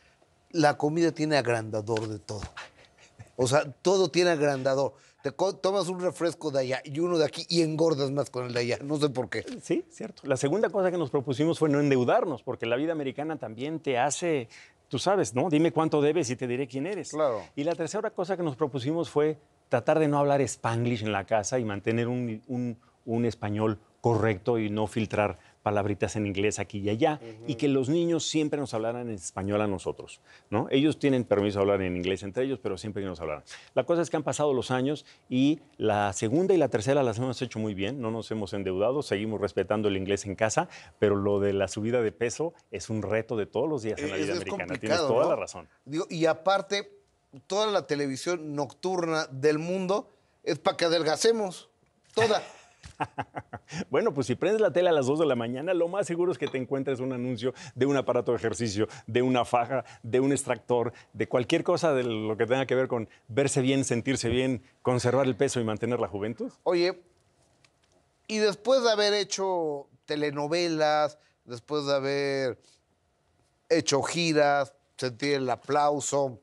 la comida tiene agrandador de todo. O sea, todo tiene agrandador. Tomas un refresco de allá y uno de aquí y engordas más con el de allá. No sé por qué. Sí, cierto. La segunda cosa que nos propusimos fue no endeudarnos, porque la vida americana también te hace, tú sabes, ¿no? Dime cuánto debes y te diré quién eres. Claro. Y la tercera cosa que nos propusimos fue tratar de no hablar Spanglish en la casa y mantener un español correcto y no filtrar palabritas en inglés aquí y allá, y que los niños siempre nos hablaran en español a nosotros, ¿no? Ellos tienen permiso de hablar en inglés entre ellos, pero siempre que nos hablaran. La cosa es que han pasado los años y la segunda y la tercera las hemos hecho muy bien, no nos hemos endeudado, seguimos respetando el inglés en casa, pero lo de la subida de peso es un reto de todos los días en la vida americana. Tienes toda la razón. Digo, y aparte, toda la televisión nocturna del mundo es para que adelgacemos, toda. Bueno, pues si prendes la tele a las 2 de la mañana, lo más seguro es que te encuentres un anuncio de un aparato de ejercicio, de una faja, de un extractor, de cualquier cosa de lo que tenga que ver con verse bien, sentirse bien, conservar el peso y mantener la juventud. Oye, y después de haber hecho telenovelas, después de haber hecho giras, sentir el aplauso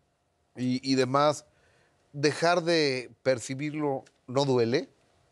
y demás, ¿dejar de percibirlo no duele?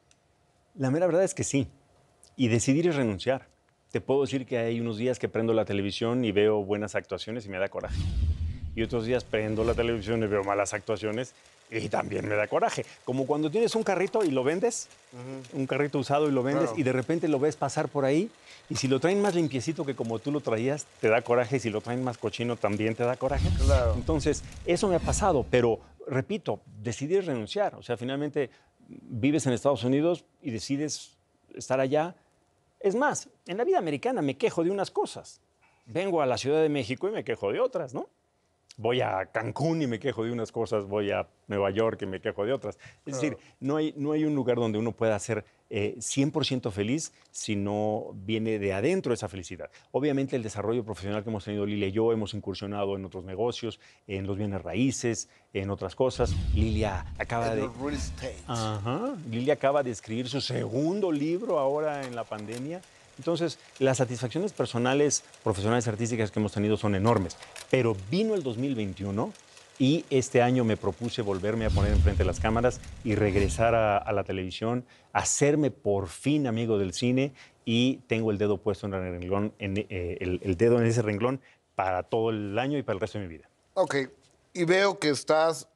La mera verdad es que sí. Y decidir es renunciar. Te puedo decir que hay unos días que prendo la televisión y veo buenas actuaciones y me da coraje. Y otros días prendo la televisión y veo malas actuaciones y también me da coraje. Como cuando tienes un carrito y lo vendes, un carrito usado y lo vendes, Claro. y de repente lo ves pasar por ahí, y si lo traen más limpiecito que como tú lo traías, te da coraje, y si lo traen más cochino también te da coraje. Claro. Entonces, eso me ha pasado, pero repito, decidí renunciar. O sea, finalmente vives en Estados Unidos y decides estar allá. Es más, en la vida americana me quejo de unas cosas. Vengo a la Ciudad de México y me quejo de otras, ¿no? Voy a Cancún y me quejo de unas cosas, voy a Nueva York y me quejo de otras. Es decir, no hay un lugar donde uno pueda ser 100% feliz si no viene de adentro esa felicidad. Obviamente el desarrollo profesional que hemos tenido Lilia y yo, hemos incursionado en otros negocios, en los bienes raíces, en otras cosas. Lilia acaba En los real estate. Lilia acaba de escribir su segundo libro ahora en la pandemia. Entonces, las satisfacciones personales, profesionales, artísticas que hemos tenido son enormes. Pero vino el 2021 y este año me propuse volverme a poner enfrente de las cámaras y regresar a la televisión, hacerme por fin amigo del cine, y tengo el dedo puesto en el renglón, el dedo en ese renglón para todo el año y para el resto de mi vida. Ok, y veo que estás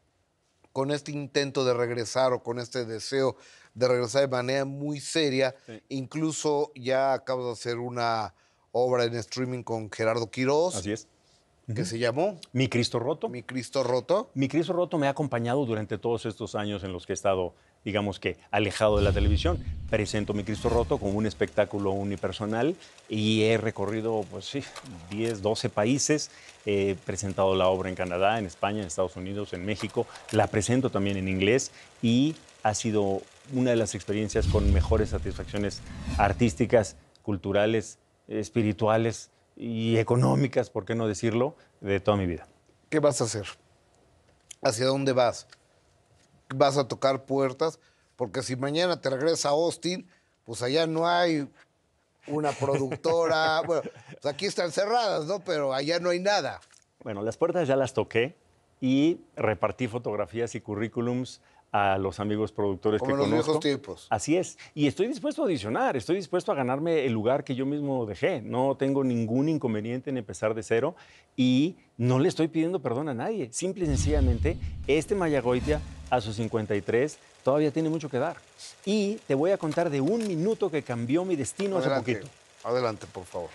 con este intento de regresar o con este deseo de regresar de manera muy seria. Sí. Incluso ya acabas de hacer una obra en streaming con Gerardo Quirós. Así es. Que se llamó Mi Cristo Roto. Mi Cristo Roto. Mi Cristo Roto me ha acompañado durante todos estos años en los que he estado, digamos que, alejado de la televisión. Presento Mi Cristo Roto como un espectáculo unipersonal y he recorrido, pues sí, 10, 12 países. He presentado la obra en Canadá, en España, en Estados Unidos, en México. La presento también en inglés y ha sido una de las experiencias con mejores satisfacciones artísticas, culturales, espirituales y económicas, por qué no decirlo, de toda mi vida. ¿Qué vas a hacer? ¿Hacia dónde vas? ¿Vas a tocar puertas? Porque si mañana te regresas a Austin, pues allá no hay una productora. Bueno, pues aquí están cerradas, ¿no? Pero allá no hay nada. Bueno, las puertas ya las toqué y repartí fotografías y currículums a los amigos productores Como que en los conozco. viejos tiempos. Así es. Y estoy dispuesto a audicionar, estoy dispuesto a ganarme el lugar que yo mismo dejé. No tengo ningún inconveniente en empezar de cero y no le estoy pidiendo perdón a nadie. Simple y sencillamente, este Mayagoitia, a sus 53, todavía tiene mucho que dar. Y te voy a contar de un minuto que cambió mi destino hace poquito. Adelante, por favor.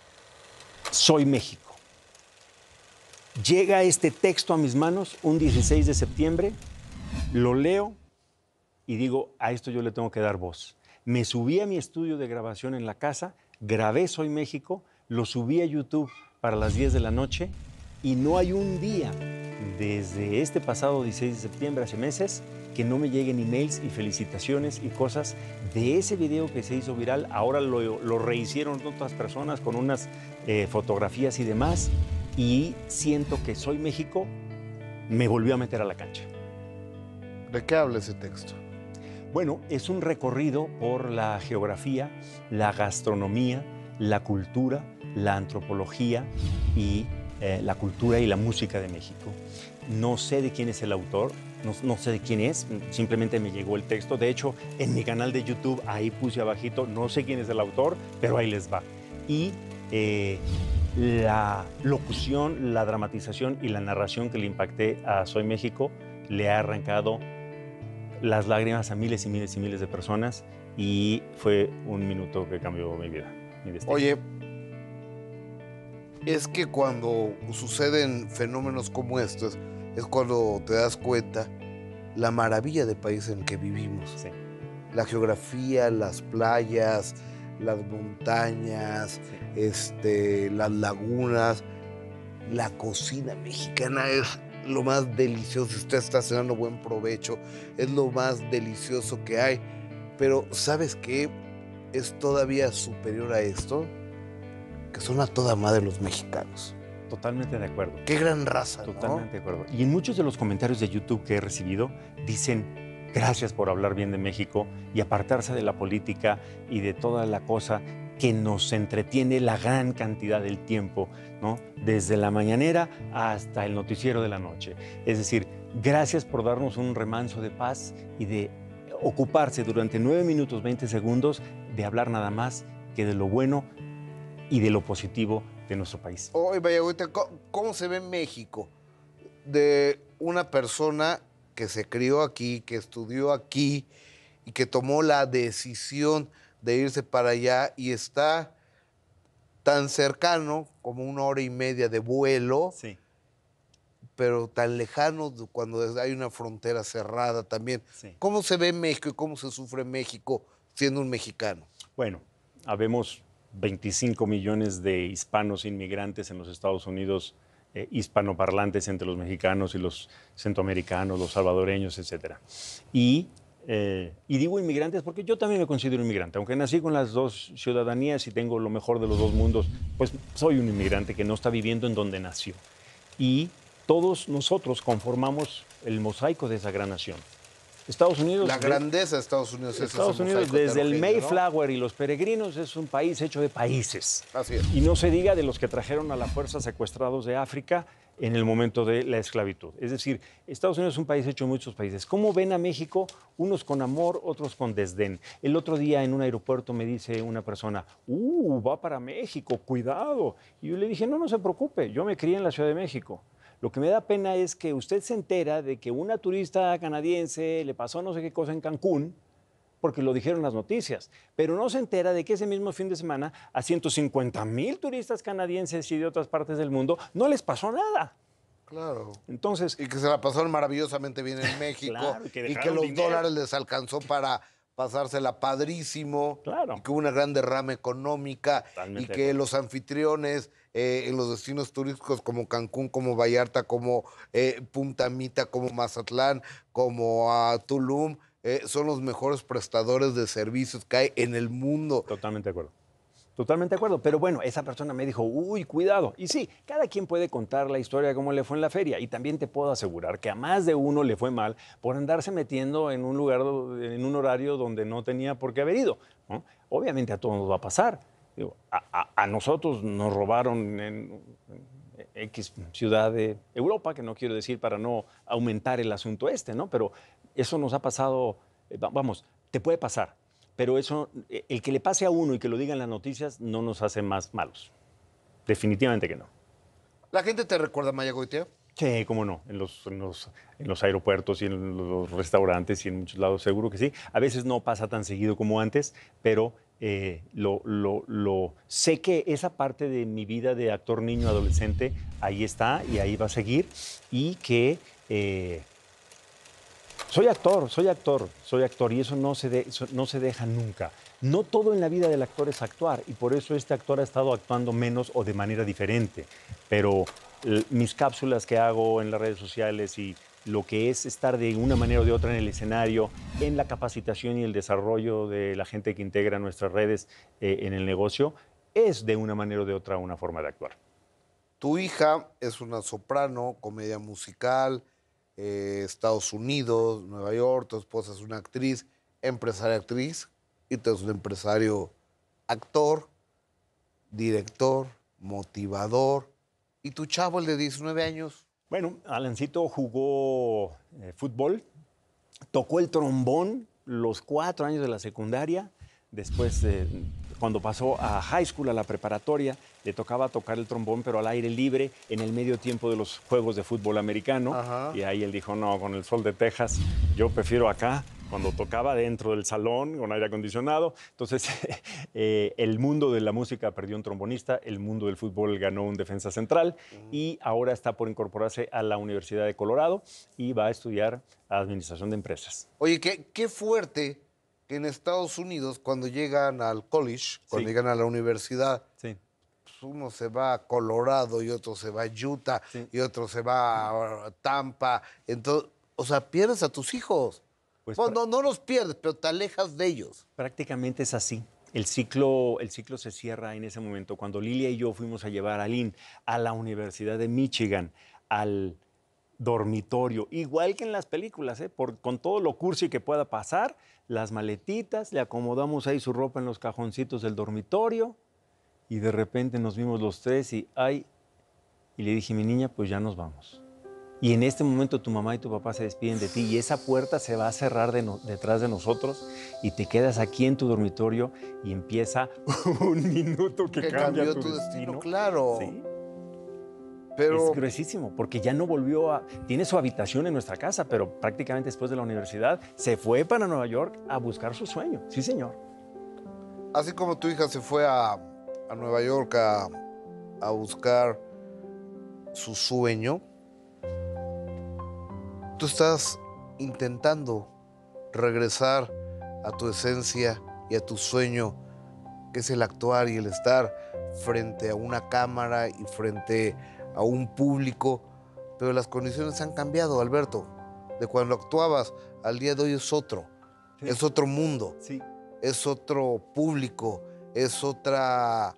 Soy México. Llega este texto a mis manos un 16 de septiembre, lo leo y digo, a esto yo le tengo que dar voz. Me subí a mi estudio de grabación en la casa, grabé Soy México, lo subí a YouTube para las 10 de la noche y no hay un día desde este pasado 16 de septiembre, hace meses, que no me lleguen emails y felicitaciones y cosas de ese video que se hizo viral. Ahora lo rehicieron otras personas con unas fotografías y demás, y siento que Soy México me volvió a meter a la cancha. ¿De qué habla ese texto? Bueno, es un recorrido por la geografía, la gastronomía, la cultura, la antropología y la cultura y la música de México. No sé de quién es el autor, no sé de quién es, simplemente me llegó el texto. De hecho, en mi canal de YouTube, ahí puse abajito, no sé quién es el autor, pero ahí les va. Y la locución, la dramatización y la narración que le impacté a Soy México le ha arrancado las lágrimas a miles y miles y miles de personas y fue un minuto que cambió mi vida, mi destino. Oye, es que cuando suceden fenómenos como estos, es cuando te das cuenta la maravilla del país en el que vivimos. Sí. La geografía, las playas, las montañas, las lagunas, la cocina mexicana es lo más delicioso. Si usted está cenando, buen provecho, es lo más delicioso que hay. Pero ¿sabes qué es todavía superior a esto? Que son a toda madre los mexicanos. Totalmente de acuerdo. Qué gran raza, ¿no? Totalmente de acuerdo. Y en muchos de los comentarios de YouTube que he recibido dicen gracias por hablar bien de México y apartarse de la política y de toda la cosa que nos entretiene la gran cantidad del tiempo, ¿no? Desde la mañanera hasta el noticiero de la noche. Es decir, gracias por darnos un remanso de paz y de ocuparse durante 9 minutos 20 segundos de hablar nada más que de lo bueno y de lo positivo de nuestro país. Oye, Vallagüita, ¿cómo se ve México? De una persona que se crió aquí, que estudió aquí y que tomó la decisión de irse para allá y está tan cercano como 1 hora y media de vuelo, Sí. pero tan lejano cuando hay una frontera cerrada también. Sí. ¿Cómo se ve México y cómo se sufre México siendo un mexicano? Bueno, habemos 25 millones de hispanos inmigrantes en los Estados Unidos, hispanoparlantes entre los mexicanos y los centroamericanos, los salvadoreños, etc. Y digo inmigrantes porque yo también me considero inmigrante. Aunque nací con las dos ciudadanías y tengo lo mejor de los dos mundos, pues soy un inmigrante que no está viviendo en donde nació. Y todos nosotros conformamos el mosaico de esa gran nación. Estados Unidos... La grandeza de Estados Unidos es Estados ese Unidos, mosaico desde el heterogéneo, Mayflower y los peregrinos, es un país hecho de países. Así es. Y no se diga de los que trajeron a la fuerza secuestrados de África en el momento de la esclavitud. Es decir, Estados Unidos es un país hecho de muchos países. ¿Cómo ven a México? Unos con amor, otros con desdén. El otro día en un aeropuerto me dice una persona, va para México, cuidado. Y yo le dije, no se preocupe, yo me crié en la Ciudad de México. Lo que me da pena es que usted se entera de que una turista canadiense le pasó no sé qué cosa en Cancún, porque lo dijeron las noticias, pero no se entera de que ese mismo fin de semana a 150,000 turistas canadienses y de otras partes del mundo no les pasó nada. Claro. Entonces, Y que se la pasaron maravillosamente bien en México. Claro, y que y que dejaron los dinero. dólares les alcanzó para pasársela padrísimo. Claro. Y que hubo una gran derrama económica. Totalmente Y de que acuerdo. los anfitriones en los destinos turísticos como Cancún, como Vallarta, como Punta Mita, como Mazatlán, como Tulum, son los mejores prestadores de servicios que hay en el mundo. Totalmente de acuerdo. Totalmente de acuerdo. Pero bueno, esa persona me dijo, cuidado. Y sí, cada quien puede contar la historia de cómo le fue en la feria. Y también te puedo asegurar que a más de uno le fue mal por andarse metiendo en un lugar, en un horario donde no tenía por qué haber ido, ¿no? Obviamente a todos nos va a pasar. Digo, a nosotros nos robaron en X ciudad de Europa, que no quiero decir para no aumentar el asunto ¿no? Pero eso nos ha pasado, vamos, te puede pasar. Pero eso, el que le pase a uno y que lo digan las noticias no nos hace más malos. Definitivamente que no. ¿La gente te recuerda, Maya Goitia? Sí, cómo no, en los aeropuertos y en los restaurantes y en muchos lados seguro que sí. A veces no pasa tan seguido como antes, pero sé que esa parte de mi vida de actor niño adolescente ahí está y ahí va a seguir y que soy actor y eso no se deja nunca. No todo en la vida del actor es actuar y por eso este actor ha estado actuando menos o de manera diferente, pero mis cápsulas que hago en las redes sociales y lo que es estar de una manera o de otra en el escenario, en la capacitación y el desarrollo de la gente que integra nuestras redes en el negocio, es de una manera o de otra una forma de actuar. Tu hija es una soprano, comedia musical, Estados Unidos, Nueva York. Tu esposa es una actriz, empresaria actriz, y tú eres un empresario actor, director, motivador, ¿Y tu chavo, el de 19 años? Bueno, Alancito jugó fútbol, tocó el trombón los 4 años de la secundaria. Después, cuando pasó a high school, a la preparatoria, le tocaba tocar el trombón, pero al aire libre, en el medio tiempo de los juegos de fútbol americano. Ajá. Y ahí él dijo, no, con el sol de Texas, yo prefiero acá, cuando tocaba dentro del salón, con aire acondicionado. Entonces, el mundo de la música perdió un trombonista, el mundo del fútbol ganó un defensa central y ahora está por incorporarse a la Universidad de Colorado y va a estudiar administración de empresas. Oye, qué fuerte que en Estados Unidos, cuando llegan al college, cuando Sí. llegan a la universidad, Sí. pues uno se va a Colorado y otro se va a Utah Sí. y otro se va a Tampa. Entonces, o sea, pierdes a tus hijos. Pues Bueno, no los pierdes, pero te alejas de ellos. prácticamente es así. El ciclo se cierra en ese momento. Cuando Lilia y yo fuimos a llevar a Lynn a la Universidad de Michigan, al dormitorio, igual que en las películas, con todo lo cursi que pueda pasar, las maletitas, le acomodamos ahí su ropa en los cajoncitos del dormitorio y de repente nos vimos los tres y le dije, mi niña, pues ya nos vamos. Y en este momento tu mamá y tu papá se despiden de ti y esa puerta se va a cerrar detrás de nosotros y te quedas aquí en tu dormitorio y empieza un minuto que cambia cambió tu tu destino. claro. Sí. Pero Es gruesísimo, porque ya no volvió tiene su habitación en nuestra casa, pero prácticamente después de la universidad se fue para Nueva York a buscar su sueño. Sí, señor. así como tu hija se fue a Nueva York a buscar su sueño, tú estás intentando regresar a tu esencia y a tu sueño, que es el actuar y el estar frente a una cámara y frente a un público, pero las condiciones han cambiado, Alberto. De cuando actuabas al día de hoy es otro, Sí. es otro mundo, Sí. es otro público, es otra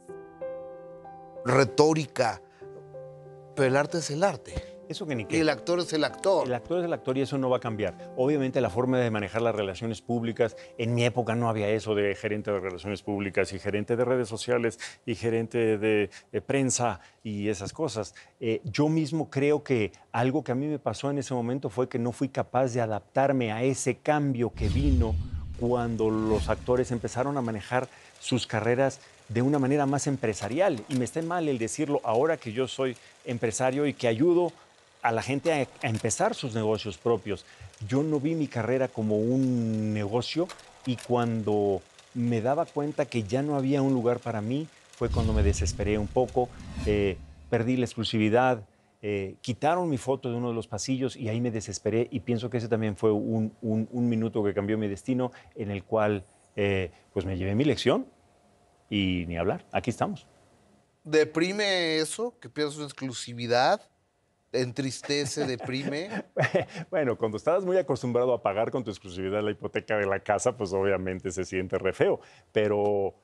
retórica, pero el arte es el arte. Eso que ni Y qué. el actor es el actor. El actor es el actor y eso no va a cambiar. Obviamente la forma de manejar las relaciones públicas, en mi época no había eso de gerente de relaciones públicas y gerente de redes sociales y gerente de prensa y esas cosas. Yo mismo creo que algo que a mí me pasó en ese momento fue que no fui capaz de adaptarme a ese cambio que vino cuando los actores empezaron a manejar sus carreras de una manera más empresarial. Y me está mal el decirlo ahora que yo soy empresario y que ayudo a la gente a empezar sus negocios propios. Yo no vi mi carrera como un negocio y cuando me daba cuenta que ya no había un lugar para mí, fue cuando me desesperé un poco, perdí la exclusividad, quitaron mi foto de uno de los pasillos y ahí me desesperé y pienso que ese también fue un minuto que cambió mi destino en el cual pues me llevé mi lección y ni hablar, aquí estamos. ¿Deprime eso? ¿Que pierdes una exclusividad? ¿Entristece, deprime? Bueno, cuando estabas muy acostumbrado a pagar con tu exclusividad la hipoteca de la casa, pues obviamente se siente re feo. Pero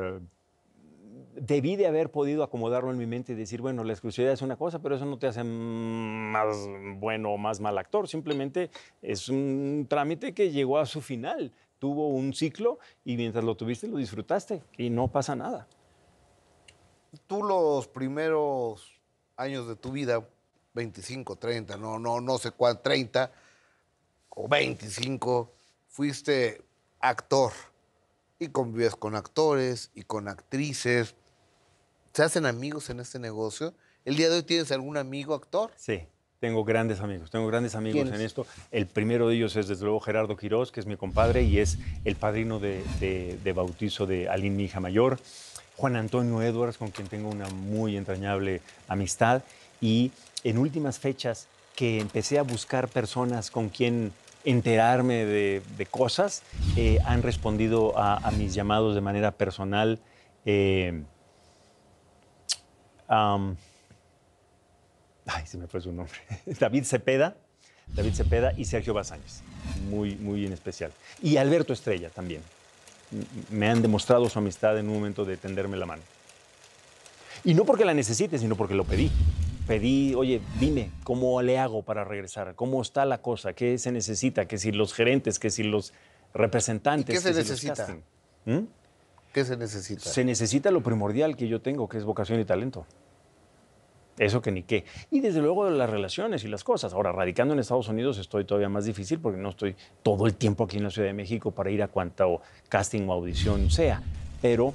debí de haber podido acomodarlo en mi mente y decir, bueno, la exclusividad es una cosa, pero eso no te hace más bueno o más mal actor. Simplemente es un trámite que llegó a su final. Tuvo un ciclo y mientras lo tuviste lo disfrutaste y no pasa nada. Tú los primeros años de tu vida, 25, 30, no sé cuál, 30 o 25, fuiste actor y convives con actores y con actrices. ¿Se hacen amigos en este negocio? ¿El día de hoy tienes algún amigo actor? Sí, tengo grandes amigos ¿Quiénes? en esto. El primero de ellos es desde luego Gerardo Quirós, que es mi compadre y es el padrino de bautizo de Aline, mi hija mayor. Juan Antonio Edwards, con quien tengo una muy entrañable amistad. Y en últimas fechas que empecé a buscar personas con quien enterarme de cosas, han respondido a mis llamados de manera personal. Se me fue su nombre. David Cepeda y Sergio Bazáñez, muy en especial. Y Alberto Estrella también. Me han demostrado su amistad en un momento de tenderme la mano. Y no porque la necesite, sino porque lo pedí. Pedí, oye, dime, ¿cómo le hago para regresar? ¿Cómo está la cosa? ¿Qué se necesita? Que si los gerentes, que si los representantes. ¿Y qué se que si los necesita? casting. ¿Mm? ¿Qué se necesita? Se necesita lo primordial que yo tengo, que es vocación y talento. Eso que ni qué. Y desde luego las relaciones y las cosas. Ahora, radicando en Estados Unidos estoy todavía más difícil porque no estoy todo el tiempo aquí en la Ciudad de México para ir a cuanta casting o audición sea. Pero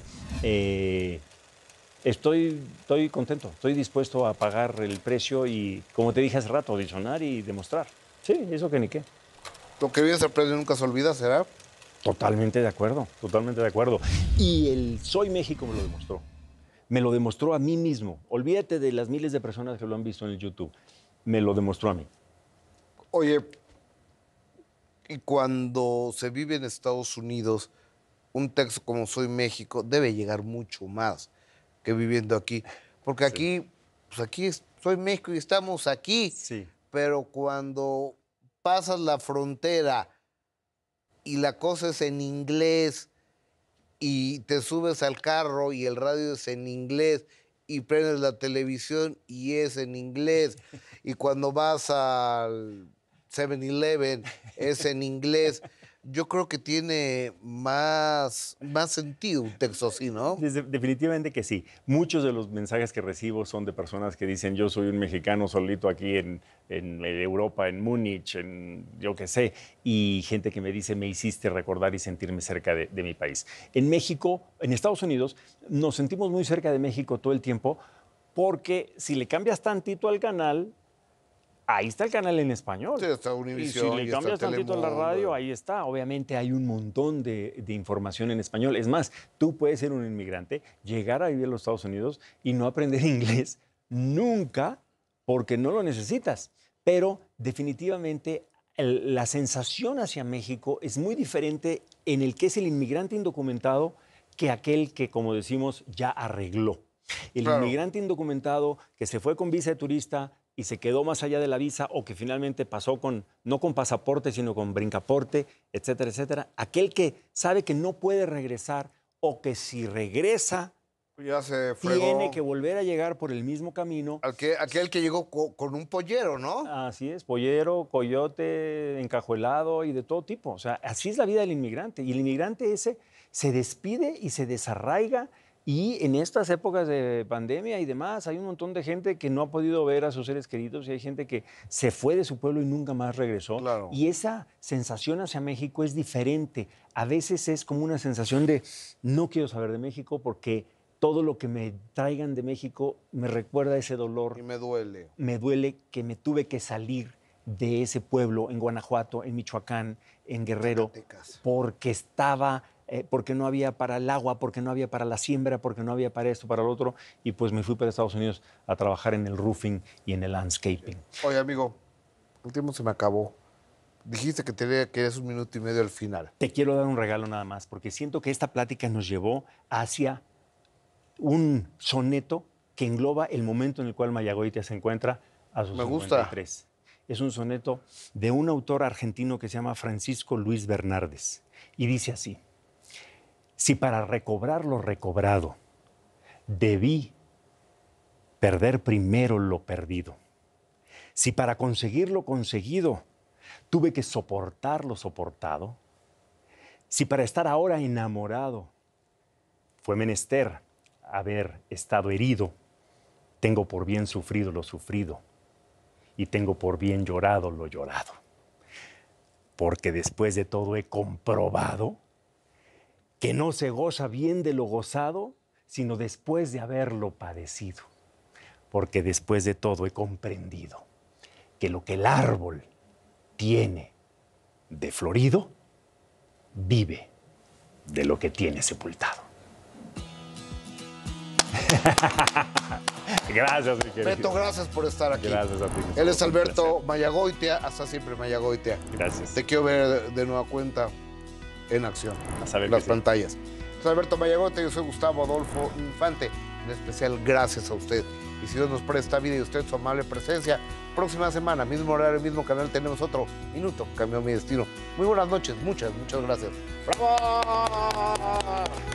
estoy contento, estoy dispuesto a pagar el precio y, como te dije hace rato, audicionar y demostrar. Sí, eso que ni qué. Lo que bien se aprende nunca se olvida, ¿será? Totalmente de acuerdo, totalmente de acuerdo. Y el Soy México me lo demostró. Me lo demostró a mí mismo. Olvídate de las miles de personas que lo han visto en el YouTube. Me lo demostró a mí. Oye, y cuando se vive en Estados Unidos, un texto como Soy México debe llegar mucho más que viviendo aquí. Porque aquí, sí, pues aquí Soy México y estamos aquí. Sí. Pero cuando pasas la frontera y la cosa es en inglés y te subes al carro y el radio es en inglés y prendes la televisión y es en inglés y cuando vas al 7-Eleven es en inglés, yo creo que tiene más sentido un texto así, ¿no? Definitivamente que sí. Muchos de los mensajes que recibo son de personas que dicen yo soy un mexicano solito aquí en Europa, en Múnich, en yo qué sé, y gente que me dice me hiciste recordar y sentirme cerca de mi país. En México, en Estados Unidos, nos sentimos muy cerca de México todo el tiempo porque si le cambias tantito al canal, ahí está el canal en español. Sí, está Univisión. Y si le cambias tantito a la radio, ahí está. Obviamente hay un montón de información en español. Es más, tú puedes ser un inmigrante, llegar a vivir en los Estados Unidos y no aprender inglés nunca porque no lo necesitas. Pero definitivamente la sensación hacia México es muy diferente en el que es el inmigrante indocumentado que aquel que, como decimos, ya arregló. El inmigrante indocumentado que se fue con visa de turista y se quedó más allá de la visa o que finalmente pasó no con pasaporte, sino con brincaporte, etcétera, etcétera. Aquel que sabe que no puede regresar o que si regresa ya se fregó. Tiene que volver a llegar por el mismo camino. Aquel que llegó con un pollero, ¿no? Así es, pollero, coyote, encajuelado y de todo tipo. O sea, así es la vida del inmigrante. Y el inmigrante ese se despide y se desarraiga. Y en estas épocas de pandemia y demás, hay un montón de gente que no ha podido ver a sus seres queridos y hay gente que se fue de su pueblo y nunca más regresó. Claro. Y esa sensación hacia México es diferente. A veces es como una sensación de no quiero saber de México porque todo lo que me traigan de México me recuerda ese dolor. Y me duele. Me duele que me tuve que salir de ese pueblo en Guanajuato, en Michoacán, en Guerrero, porque no había para el agua, porque no había para la siembra, porque no había para esto, para lo otro, y pues me fui para Estados Unidos a trabajar en el roofing y en el landscaping. Oye, amigo, el tiempo se me acabó. Dijiste que querías 1 minuto y medio al final. Te quiero dar un regalo nada más, porque siento que esta plática nos llevó hacia un soneto que engloba el momento en el cual Mayagoitia se encuentra a sus 53. Es un soneto de un autor argentino que se llama Francisco Luis Bernardes, y dice así: si para recobrar lo recobrado debí perder primero lo perdido, si para conseguir lo conseguido tuve que soportar lo soportado, si para estar ahora enamorado fue menester haber estado herido, tengo por bien sufrido lo sufrido y tengo por bien llorado lo llorado, porque después de todo he comprobado que no se goza bien de lo gozado, sino después de haberlo padecido. Porque después de todo he comprendido que lo que el árbol tiene de florido, vive de lo que tiene sepultado. Gracias, mi querido. Beto, gracias por estar aquí. Gracias a ti. Él es Alberto Mayagoitia, hasta siempre Mayagoitia. Gracias. Te quiero ver de nueva cuenta en acción, a saber las pantallas. Soy Alberto Mayagoitia, yo soy Gustavo Adolfo Infante. En especial, gracias a usted. Y si Dios nos presta vida y usted su amable presencia, próxima semana, mismo horario, mismo canal, tenemos otro Minuto Cambió Mi Destino. Muy buenas noches, muchas gracias. ¡Bravo!